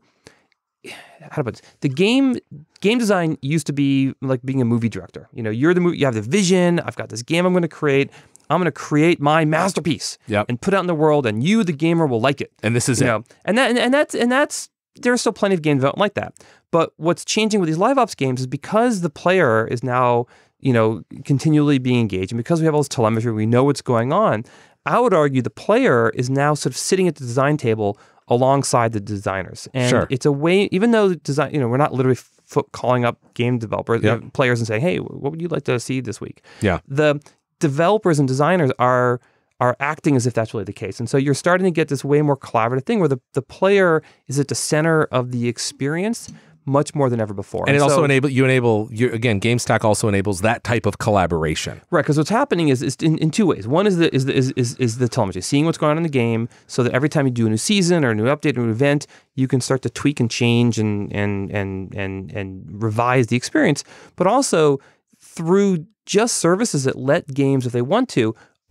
How to put this? The game game design used to be like being a movie director. You know, you're the movie, you have the vision, I've got this game I'm going to create. I'm going to create my masterpiece yep. and put it out in the world, and you, the gamer, will like it. And this is you it. Know? And that and, and that's and that's there's still plenty of game development like that. But what's changing with these live ops games is because the player is now, you know, continually being engaged, and because we have all this telemetry, we know what's going on. I would argue the player is now sort of sitting at the design table alongside the designers, and sure. it's a way. Even though design, you know, we're not literally f- calling up game developers, yep. you know, players, and saying, "Hey, what would you like to see this week?" Yeah, the developers and designers are are acting as if that's really the case. And so you're starting to get this way more collaborative thing where the, the player is at the center of the experience much more than ever before. And, and it so, also enable you enable you again, Gamestack also enables that type of collaboration. Right, because what's happening is, is in, in two ways. One is the is the is, is is the telemetry, seeing what's going on in the game, so that every time you do a new season or a new update or an event, you can start to tweak and change and and and and and revise the experience. But also through just services that let games, if they want to,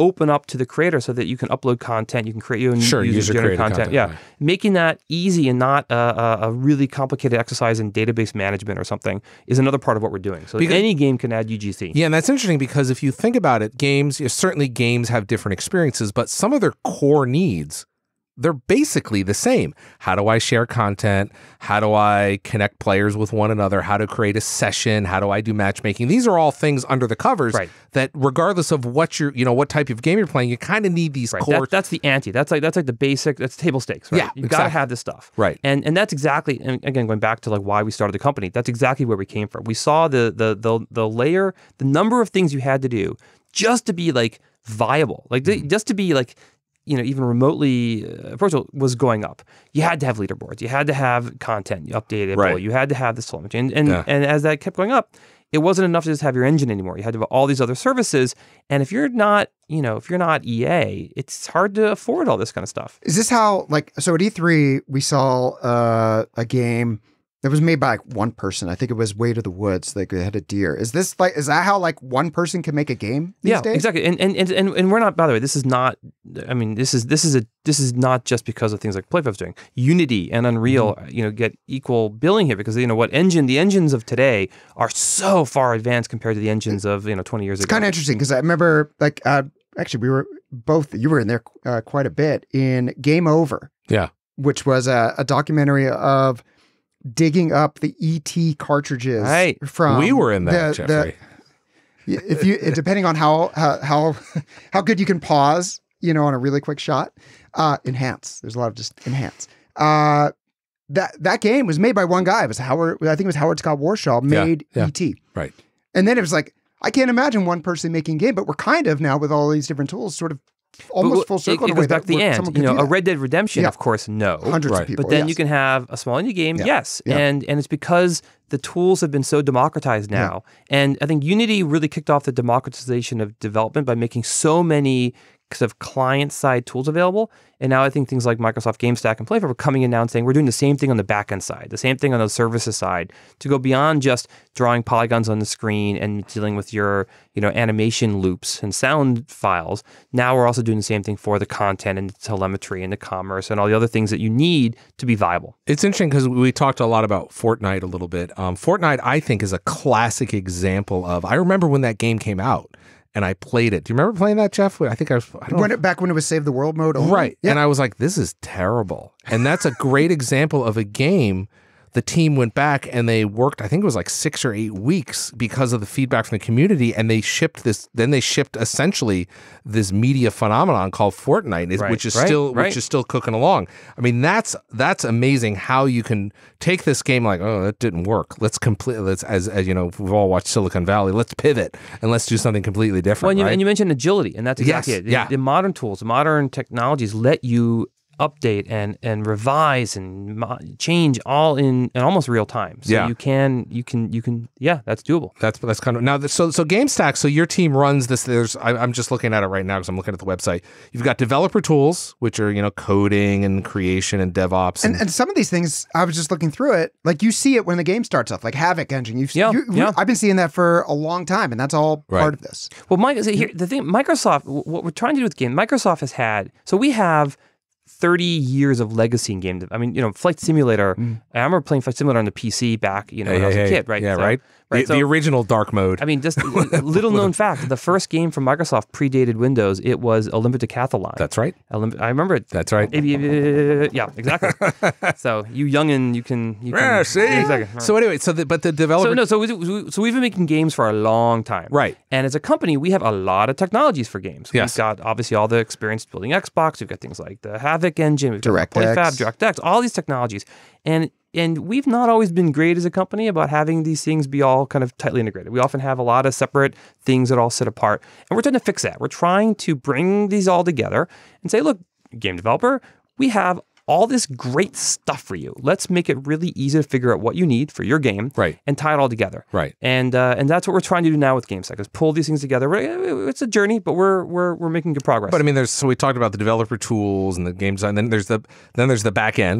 open up to the creator so that you can upload content, you can create your own Sure, user-generated content. content, Yeah, right. making that easy and not a, a, a really complicated exercise in database management or something is another part of what we're doing. So Because- any game can add U G C. Yeah, and that's interesting because if you think about it, games, you know, certainly games have different experiences, but some of their core needs, they're basically the same. How do I share content? How do I connect players with one another? How to create a session? How do I do matchmaking? These are all things under the covers Right. that regardless of what you're, you know, what type of game you're playing, you kind of need these Right. core. That, that's the ante. That's like that's like the basic. That's table stakes. Right? Yeah, You've got to exactly. have this stuff. Right. And and that's exactly. And again, going back to like why we started the company. That's exactly where we came from. We saw the the the the layer, the number of things you had to do just to be like viable, like Mm-hmm. just to be like, you know, even remotely uh, approachable was going up. You had to have leaderboards. You had to have content updated. Right. You had to have this telemetry. And and, Yeah. and as that kept going up, it wasn't enough to just have your engine anymore. You had to have all these other services. And if you're not, you know, if you're not E A, it's hard to afford all this kind of stuff. Is this how, like, so at E three, we saw uh, a game that was made by like one person. I think it was Way to the Woods. Like they had a deer. Is this like, is that how like one person can make a game these Yeah, days? exactly. And, and and and and we're not. By the way, this is not. I mean, this is this is a this is not just because of things like PlayFab's doing. Unity and Unreal, Mm-hmm. you know, get equal billing here because you know what engine the engines of today are so far advanced compared to the engines of you know twenty years It's ago. kind of interesting because I remember like, uh, actually we were both, you were in there uh, quite a bit in Game Over, yeah. which was a, a documentary of digging up the E T cartridges Right. from we were in that, the- the- Jeffrey. if you depending on how how how, how good you can pause, you know, on a really quick shot, uh, enhance. There's a lot of just enhance. Uh, that that game was made by one guy. It was Howard. I think it was Howard Scott Warshaw Yeah, made yeah. E T. Right. And then it was like, I can't imagine one person making a game, but we're kind of now with all these different tools, sort of almost But full circle. It, in it a way goes back that to the where end. someone You could know, do a that. Red Dead Redemption, Yeah. of course, no. Hundreds Right. of people. But then yes. you can have a small indie game, Yeah. yes, Yeah. and and it's because the tools have been so democratized now, and I think Unity really kicked off the democratization of development by making so many sort of client-side tools available, and now I think things like Microsoft Gamestack and PlayFab are coming in now and saying we're doing the same thing on the back-end side, the same thing on the services side, to go beyond just drawing polygons on the screen and dealing with your you know animation loops and sound files. Now we're also doing the same thing for the content and the telemetry and the commerce and all the other things that you need to be viable. It's interesting because we talked a lot about Fortnite a little bit. Um, Fortnite, I think, is a classic example of. I remember when that game came out and I played it. Do you remember playing that, Jeff? I think I was. I don't when know. it, back when it was Save the World mode only. Right. Yeah. And I was like, this is terrible. And that's a great example of a game. The team went back and they worked, I think it was like six or eight weeks because of the feedback from the community. And they shipped this, then they shipped essentially this media phenomenon called Fortnite, Right, which is right, still, right. which is still cooking along. I mean, that's, that's amazing how you can take this game like, oh, that didn't work. Let's complete, let's, as, as you know, we've all watched Silicon Valley, let's pivot and let's do something completely different. Well, and you, right? and you mentioned agility, and that's exactly Yes, it. The, yeah. the modern tools, modern technologies let you update and and revise and mo- change all in, in almost real time. So Yeah. you can you can you can yeah, that's doable. That's that's kind of now. So so Gamestack. So your team runs this. There's I, I'm just looking at it right now because I'm looking at the website. You've got developer tools, which are you know coding and creation and DevOps. And, And, and some of these things, I was just looking through it. Like you see it when the game starts off, like Havoc Engine. You've, Yeah, you, yeah. I've been seeing that for a long time, and that's all Right. part of this. Well, Mike, so here the thing, Microsoft. What we're trying to do with the game, Microsoft has had. So we have thirty years of legacy in game. dev- I mean, you know, Flight Simulator. I remember playing Flight Simulator on the P C back, you know, when I was a kid, right? Yeah, So- right. right. The, So- the original dark mode. I mean, just a little known fact: the first game from Microsoft predated Windows. It was Olympic Decathlon. That's right. Olymp- I remember it. That's right. Yeah, exactly. So you youngin, you can. You can Yeah, see. Exactly. So anyway, so the, but the developer. So no, so we, so we've been making games for a long time, Right. And as a company, we have a lot of technologies for games. Yes. We've got obviously all the experience building Xbox. We've got things like the Havoc engine, we've got DirectX. PlayFab, DirectX, all these technologies, and and we've not always been great as a company about having these things be all kind of tightly integrated. We often have a lot of separate things that all sit apart, and we're trying to fix that. We're trying to bring these all together and say, look, game developer, we have all this great stuff for you. Let's make it really easy to figure out what you need for your game, Right. and tie it all together, Right. And uh, and that's what we're trying to do now with Gamestack, is pull these things together. We're- It's a journey, but we're we're we're making good progress. But I mean, there's so we talked about the developer tools and the game design. Then there's the then there's the back end.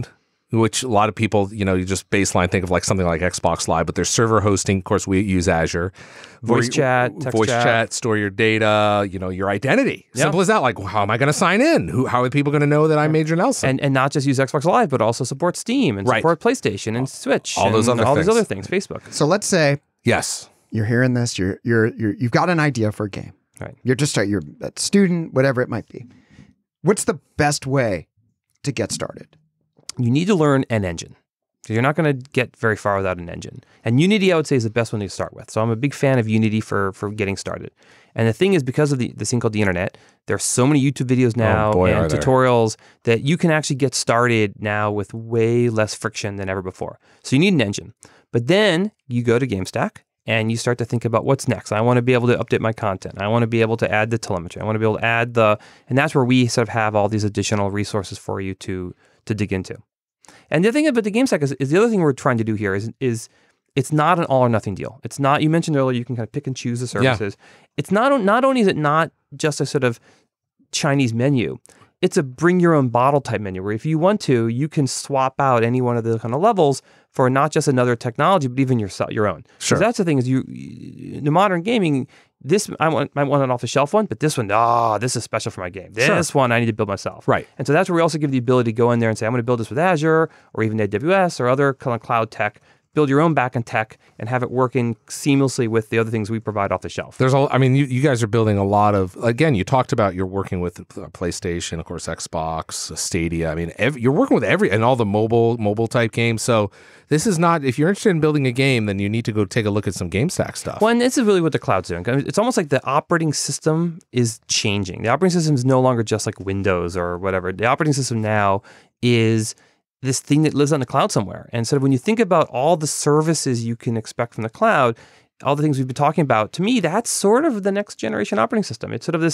which a lot of people, you know, you just baseline think of like something like Xbox Live, but there's server hosting. Of course, we use Azure. Voice Where- chat, text voice chat. chat, store your data, you know, your identity. Yeah. Simple as that. Like, how am I going to sign in? Who, how are people going to know that I'm Major Nelson? And and not just use Xbox Live, but also support Steam and Right. support PlayStation and Switch. All those and other all things. these other things. Facebook. So let's say yes. you're hearing this, you're you're you're you've got an idea for a game. Right. You're just a, you're a student, whatever it might be. What's the best way to get started? You need to learn an engine. So you're not going to get very far without an engine. And Unity, I would say, is the best one to start with. So I'm a big fan of Unity for for getting started. And the thing is, because of the this thing called the internet, there are so many YouTube videos now boy, are and there. tutorials that you can actually get started now with way less friction than ever before. So you need an engine. But then you go to Gamestack and you start to think about what's next. I want to be able to update my content. I want to be able to add the telemetry. I want to be able to add the, and that's where we sort of have all these additional resources for you to to dig into. And the other thing about the Gamestack is, is the other thing we're trying to do here is is it's not an all or nothing deal. It's not, you mentioned earlier, you can kind of pick and choose the services. Yeah. It's not, not only is it not just a sort of Chinese menu, it's a bring your own bottle type menu where if you want to, you can swap out any one of the kind of levels for not just another technology, but even your, your own. Sure. That's the thing is you, in the modern gaming, this, I want, I want an off the shelf one, but this one, ah, oh, this is special for my game. This sure. one I need to build myself. Right. And so that's where we also give the ability to go in there and say, I'm going to build this with Azure or even A W S or other kind of cloud tech. Build your own backend tech and have it working seamlessly with the other things we provide off the shelf. There's a, I mean, you, you guys are building a lot of, again, you talked about you're working with PlayStation, of course, Xbox, Stadia. I mean, every, you're working with every, and all the mobile, mobile type games. So this is not, if you're interested in building a game, then you need to go take a look at some GameStack stuff. Well, and this is really what the cloud's doing. It's almost like the operating system is changing. The operating system is no longer just like Windows or whatever. The operating system now is this thing that lives on the cloud somewhere. And so when you think about all the services you can expect from the cloud, all the things we've been talking about, to me, that's sort of the next generation operating system. It's sort of this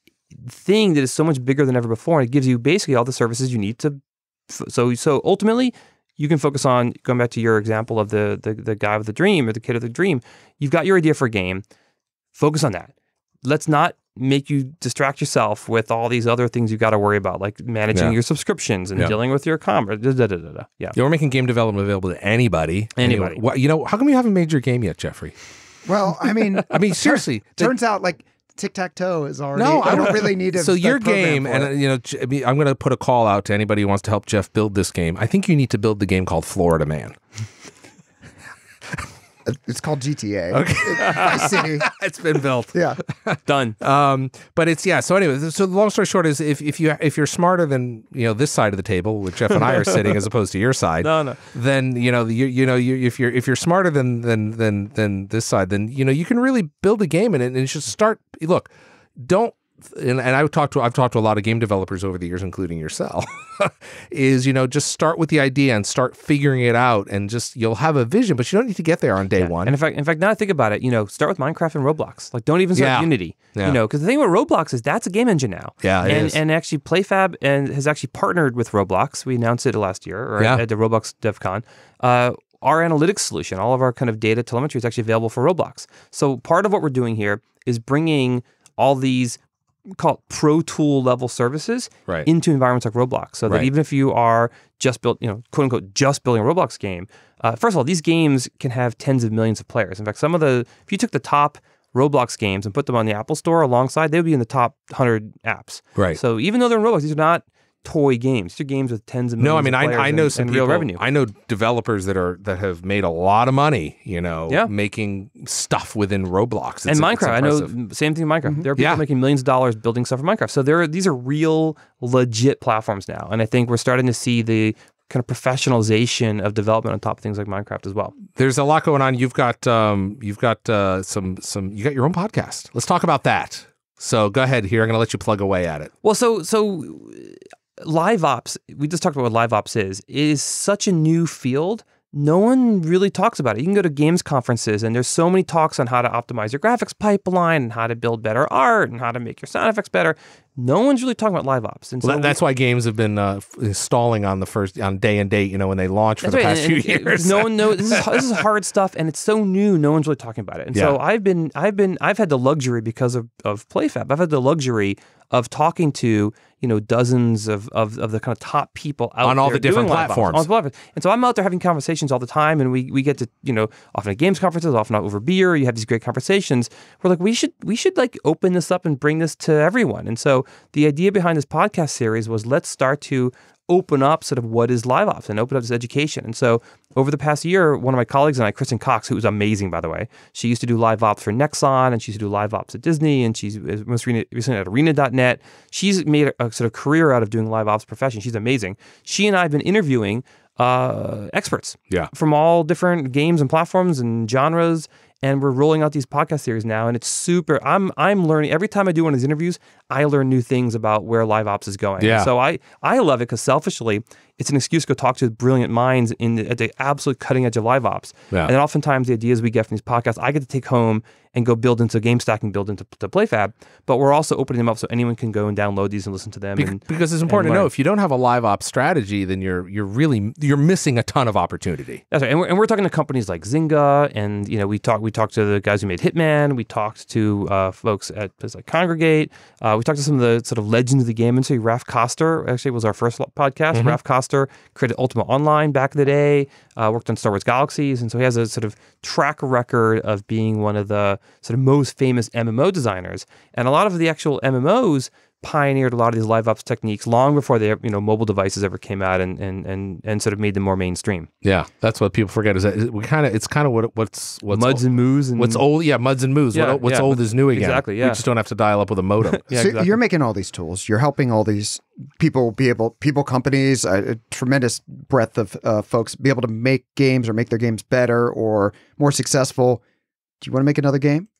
thing that is so much bigger than ever before. And it gives you basically all the services you need to. So, so ultimately, you can focus on, going back to your example of the, the, the guy with the dream or the kid with the dream, you've got your idea for a game, focus on that. Let's not make you distract yourself with all these other things you've got to worry about, like managing yeah. your subscriptions and yeah. dealing with your commerce. Da, da, da, da, da. Yeah. yeah, we're making game development available to anybody. Anybody. Anyway, you know, how come you haven't made your game yet, Jeffrey? Well, I mean, I mean, seriously. Turns out, like, tic-tac-toe is already, No, I I don't don't- really need to So like, your program game, for and it. uh, you know, J- I mean, I'm going to put a call out to anybody who wants to help Jeff build this game. I think you need to build the game called Florida Man. It's called G T A. Okay. Vice City. It's been built. Yeah. Done. Um, but it's yeah. So anyway, so the long story short is, if if you if you're smarter than you know this side of the table, where Jeff and I are sitting, as opposed to your side, No, no. then you know you you know you, if you're if you're smarter than than than than this side, then you know you can really build a game in it, and you should start. Look, don't. And, and I've talked to I've talked to a lot of game developers over the years, including yourself. is you know just start with the idea and start figuring it out, and just you'll have a vision, but you don't need to get there on day Yeah. one. And in fact, in fact, now I think about it, you know, start with Minecraft and Roblox. Like, don't even start Yeah. with Unity. Yeah. You know, because the thing with Roblox is that's a game engine now. Yeah, it and is. and actually, PlayFab and has actually partnered with Roblox. We announced it last year, or Yeah. at the Roblox DevCon. Uh, our analytics solution, all of our kind of data telemetry is actually available for Roblox. So part of what we're doing here is bringing all these call it pro tool level services Right. into environments like Roblox, so that Right. even if you are just built, you know, quote unquote, just building a Roblox game, uh, first of all, these games can have tens of millions of players. In fact, some of the, if you took the top Roblox games and put them on the Apple Store alongside, they would be in the top one hundred apps. Right. So even though they're in Roblox, these are not toy games. These are games with tens of millions No, I mean, of I, players I know and, some and people, real revenue. I know developers that are that have made a lot of money, you know, Yeah. making stuff within Roblox. It's, and it's Minecraft, I know, impressive. same thing in Minecraft. There are people Yeah. making millions of dollars building stuff for Minecraft. So there, are, these are real, legit platforms now. And I think we're starting to see the kind of professionalization of development on top of things like Minecraft as well. There's a lot going on. You've got um, you've got uh, some some you got your own podcast. Let's talk about that. So go ahead here. I'm going to let you plug away at it. Well, so so live ops, we just talked about what live ops is, is such a new field. No one really talks about it. You can go to games conferences and there's so many talks on how to optimize your graphics pipeline and how to build better art and how to make your sound effects better. no one's really talking about live ops. And Well, so that, that's why games have been uh, stalling on the first on day and date. You know, when they launch for That's the right. past and, few and, years. No one knows this is this is hard stuff, and it's so new. No one's really talking about it. And so Yeah. I've been I've been I've had the luxury because of of PlayFab. I've had the luxury of talking to you know dozens of of, of the kind of top people out On all there the different doing live ops, platforms. on platforms. And so I'm out there having conversations all the time, and we we get to you know often at games conferences, often over beer. You have these great conversations. We're like we should we should like open this up and bring this to everyone. And so the idea behind this podcast series was let's start to open up sort of what is live ops and open up this education. And so over the past year, one of my colleagues and I, Kristen Cox, who was amazing, by the way, she used to do live ops for Nexon, and she used to do live ops at Disney, and she's most recently at arena dot net. She's made a, a sort of career out of doing live ops profession. She's amazing. She and I have been interviewing uh, experts Yeah. from all different games and platforms and genres. And we're rolling out these podcast series now, and it's super. I'm I'm learning every time I do one of these interviews. I learn new things about where live ops is going. Yeah. So I I love it because selfishly, it's an excuse to go talk to brilliant minds in the, at the absolute cutting edge of live ops. Yeah. And then oftentimes the ideas we get from these podcasts, I get to take home and go build into Gamestack and build into to PlayFab. But we're also opening them up so anyone can go and download these and listen to them. Bec- and, because it's important and to know learn. if you don't have a live ops strategy, then you're you're really you're missing a ton of opportunity. That's right, and we're, and we're talking to companies like Zynga, and you know we talked we talked to the guys who made Hitman. We talked to uh, folks at places like Congregate. Uh, we talked to some of the sort of legends of the game industry. Raf Koster actually was our first podcast. Mm-hmm. Raf Koster created Ultima Online back in the day. Uh, worked on Star Wars Galaxies, and so he has a sort of track record of being one of the sort of most famous M M O designers. And a lot of the actual M M Os pioneered a lot of these live ops techniques long before the you know mobile devices ever came out and and and, and sort of made them more mainstream. Yeah, that's what people forget is that is- we kind of it's kind of what what's what's Muds and moos and what's old. Yeah, muds and moos. Yeah, what, what's yeah. old is new again. Exactly, yeah. We just don't have to dial up with a modem. Yeah, so exactly. you're making all these tools. You're helping all these people be able, people, companies, a, a tremendous breadth of uh, folks be able to make games or make their games better or more successful. Do you want to make another game?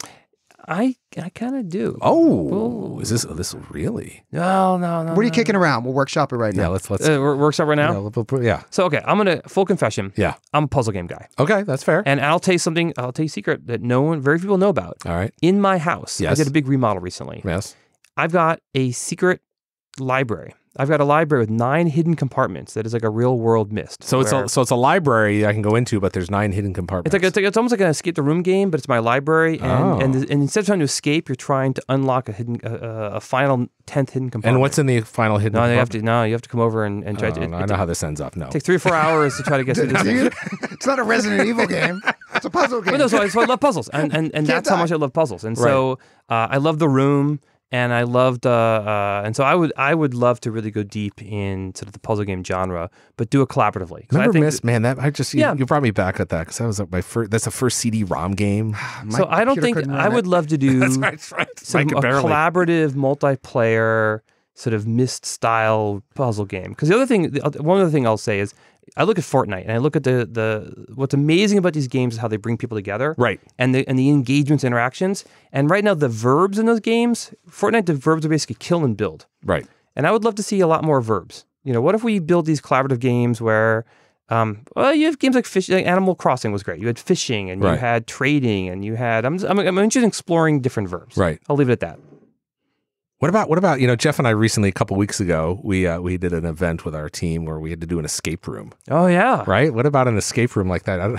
I I kind of do. Oh, is this this really? No, no, no. What are you no. kicking around? We'll workshop it right Yeah, now. let's let's. Uh, wor- workshop right now. yeah, we'll put- yeah. So okay, I'm gonna full confession. Yeah. I'm a puzzle game guy, Okay, that's fair. and I'll tell you something. I'll tell you a secret that no one, very few people know about. All right. In my house, Yes. I did a big remodel recently. Yes. I've got a secret library. I've got a library with nine hidden compartments that is like a real world mist. So it's where- a so it's a library I can go into, but there's nine hidden compartments. It's like, it's like it's almost like an escape the room game, but it's my library, and Oh. and, and instead of trying to escape, you're trying to unlock a hidden, uh, a final tenth hidden compartment. and what's in the final hidden? No, you have compartment? to. No, you have to come over and, and try Oh, to. It, no, it I know how this ends up. No. takes three or four hours to try to get through this Do thing. you? It's not a Resident Evil game. It's a puzzle game. But no, so, so I love puzzles, and and, and Can't that's how die. much I love puzzles. And so uh, I love the room, and I loved, uh, uh, and so I would I would love to really go deep in sort of the puzzle game genre, but do it collaboratively. 'Cause I Never think missed, man. That I just you, Yeah. you brought me back at that because that was my first. That's the first C D ROM game. My so. I don't computer think couldn't I run would it. love to do That's right. That's right. some, I could a barely. collaborative multiplayer sort of Myst style puzzle game. Because the other thing, the, oth- one other thing I'll say is, I look at Fortnite and I look at the the what's amazing about these games is how they bring people together, Right. And the and the engagements, interactions. And right now, the verbs in those games, Fortnite, the verbs are basically kill and build. Right. And I would love to see a lot more verbs. You know, what if we build these collaborative games where, um, well, you have games like fish, like Animal Crossing was great. You had fishing and you Right. had trading and you had. I'm I'm, I'm interested in exploring different verbs. Right. I'll leave it at that. What about what about you know Jeff and I recently a couple weeks ago we uh, we did an event with our team where we had to do an escape room. Oh yeah. Right. What about an escape room like that? I don't,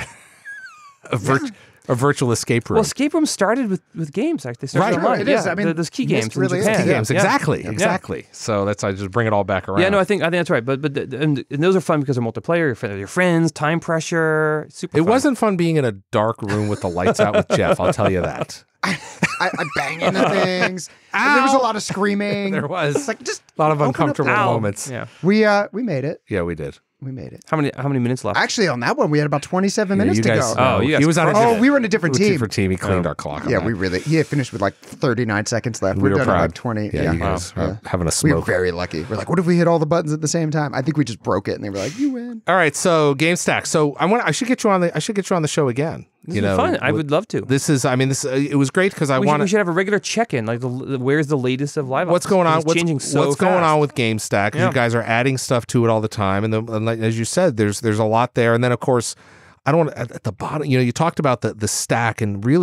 a, virt- a virtual escape room. Well, escape rooms started with, with games. Like they started Right. online. Sure, it is. Yeah, I mean, there- there's key Myst games really in is Japan. key Key games, Yeah. exactly, Yeah. exactly. So that's I just bring it all back around. Yeah, no, I think I think that's right. But but the, and, and those are fun because they're multiplayer. You're friends with your friends, time pressure. Super. it fun. wasn't fun being in a dark room with the lights out with Jeff. I'll tell you that. I, I bang into things. And there was a lot of screaming. There was It's like just a lot of open up uncomfortable the- Ow. moments. Yeah. we uh we made it. Yeah, we did. We made it. How many how many minutes left? Actually, on that one, we had about twenty-seven Yeah, minutes you to guys, go. Oh, you guys he was on a Oh, different, we were in a different team. different team. He cleaned our clock. on Yeah, that. we really. He had finished with like thirty-nine seconds left. We We're were done at proud. like twenty. Yeah, Yeah, you guys Wow. are Yeah. having a We were smoke. very lucky. We're like, what if we hit all the buttons at the same time? I think we just broke it, and they were like, "You win." All right, so Gamestack. So I want. I should get you on the. I should get you on the show again. This you is know, fun. I with- would love to. This is. I mean, this. Uh, it was great because I we, should, want we to. should have a regular check-in. Like, the, the, where's the latest of live? What's ops? going on? It's What's, changing so what's going fast. on with Gamestack? 'Cause Yeah. You guys are adding stuff to it all the time, and, the, and like, as you said, there's there's a lot there. And then of course, I don't want at, at the bottom. You know, you talked about the the stack, and really at the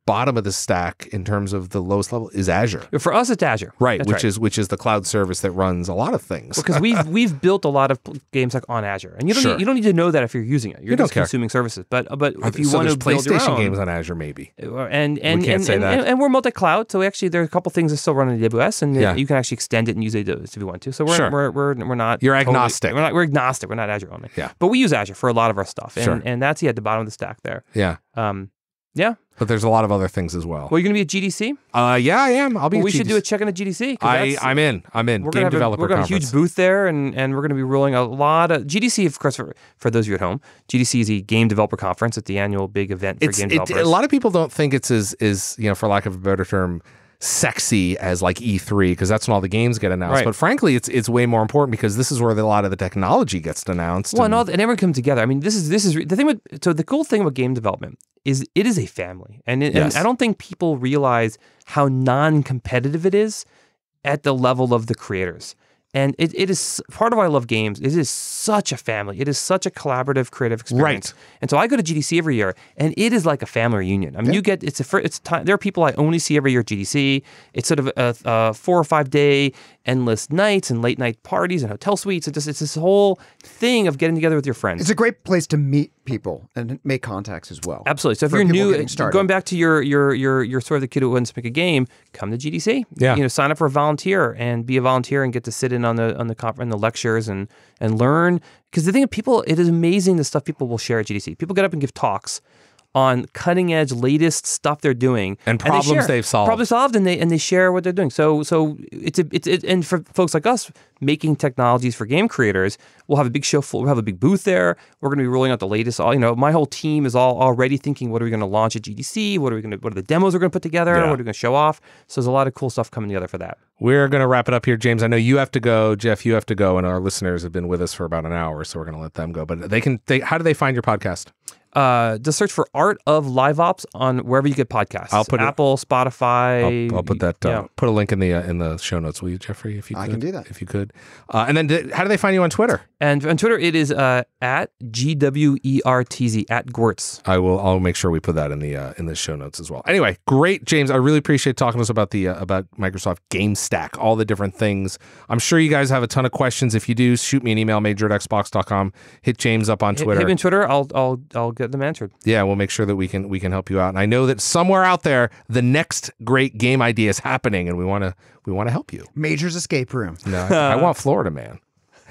bottom of the stack in terms of the lowest level is Azure. For us, it's Azure. Right, That's which right. is which is the cloud service that runs a lot of things. Because we've we've built a lot of GameStack on Azure, and you don't Sure. need, you don't need to know that if you're using it. You're You don't just care. consuming services. But but if you so want there's to build your PlayStation own, games on Azure, maybe. and and We can't and, say and, that. and, and we're multi-cloud, so actually there are a couple things that still run on A W S, and Yeah. you can actually extend it and use A W S if you want to. So we're Sure. we're, we're we're not You're totally- agnostic. we're not we're agnostic. We're not Azure only. Yeah. But we use Azure for a lot of our stuff, and Sure. and that's yeah, at the bottom of the stack there. Yeah, Um, yeah. but there's a lot of other things as well. Well, you're gonna be at G D C. Uh, yeah, I am. I'll be. Well, at we should do G D C. a check-in at G D C. 'cause I that's- I'm in. I'm in. We're Game gonna have Developer a, we're gonna have a Conference. huge booth there, and, and we're going to be rolling a lot of G D C. Of course, for, for those of you at home, G D C is the Game Developer Conference. It's the annual big event for It's game it, developers. a lot of people don't think it's as is you know, for lack of a better term, sexy as like E three because that's when all the games get announced. Right. But frankly, it's it's way more important because this is where the, a lot of the technology gets announced. Well, and, and- all, and everyone comes together. I mean, this is this is the thing with so the cool thing about game development is it is a family, and, it, Yes. and I don't think people realize how non-competitive it is at the level of the creators. And it, it is part of why I love games. It is such a family. It is such a collaborative, creative experience. Right. And so I go to G D C every year, and it is like a family reunion. I mean, you get it's a fir- it's time. There are people I only see every year at G D C. It's sort of a, a four or five day endless nights and late night parties and hotel suites. It just it's this whole thing of getting together with your friends. It's a great place to meet people and make contacts as well. Absolutely. So if for you're people new, getting started. going back to your your your your sort of the kid who wants to make a game, come to G D C. Yeah. You know, sign up for a volunteer and be a volunteer and get to sit in on the on the conference and the lectures and and learn. Because the thing of people, it is amazing the stuff people will share at G D C. People get up and give talks on cutting edge, latest stuff they're doing And they problems share- they've solved. Problems solved, and they and they share what they're doing. So so it's a it's it, and for folks like us making technologies for game creators, we'll have a big show full. We'll have a big booth there. We're going to be rolling out the latest. All you know, my whole team is all already thinking, what are we going to launch at G D C? What are we going to? What are the demos we're going to put together? Yeah. What are we going to show off? So there's a lot of cool stuff coming together for that. We're going to wrap it up here, James. I know you have to go. Jeff, you have to go. And our listeners have been with us for about an hour, so we're going to let them go. But they can, they, how do they find your podcast? Uh, just search for Art of Live Ops on wherever you get podcasts. I'll put it- Apple, Spotify. I'll, I'll put that, uh, yeah. put a link in the uh, in the show notes, will you, Jeffrey? If you I could, can do that. If you could. Uh, and then th- how do they find you on Twitter? And on Twitter, it is uh, at G W E R T Z, at Gwertz. I will. I'll make sure we put that in the uh, in the show notes as well. Anyway, great, James. I really appreciate talking to us about the uh, about Microsoft Gamestack, all the different things. I'm sure you guys have a ton of questions. If you do, shoot me an email, major at xbox dot com. Hit James up on Hit- Twitter. Hit me on Twitter. I'll I'll I'll get them answered. Yeah, we'll make sure that we can we can help you out. And I know that somewhere out there, the next great game idea is happening, and we want to we want to help you. Major's Escape Room. No, I, I want Florida Man.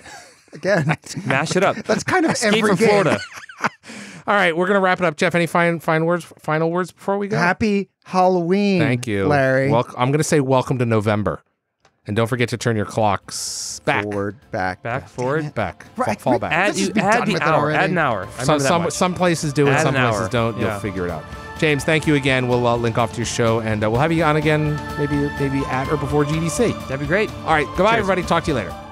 Again, Mash it up. that's kind of Escape every from game. Florida. All right, we're gonna wrap it up. Jeff, any fine fine words, final words before we go? Happy Halloween. Thank you, Larry. Wel- I'm gonna say welcome to November, and don't forget to turn your clocks back, Forward, back, Back, forward. back, Right, fall, fall wait, back. Add, Let's you just be add done the with it hour. already. Add an hour. I Some remember that some much. some places do it, Add some an places hour. don't. Yeah. You'll figure it out. James, thank you again. We'll uh, link off to your show, and uh, we'll have you on again, maybe maybe at or before G D C. That'd be great. All right, goodbye, Cheers. everybody. Talk to you later.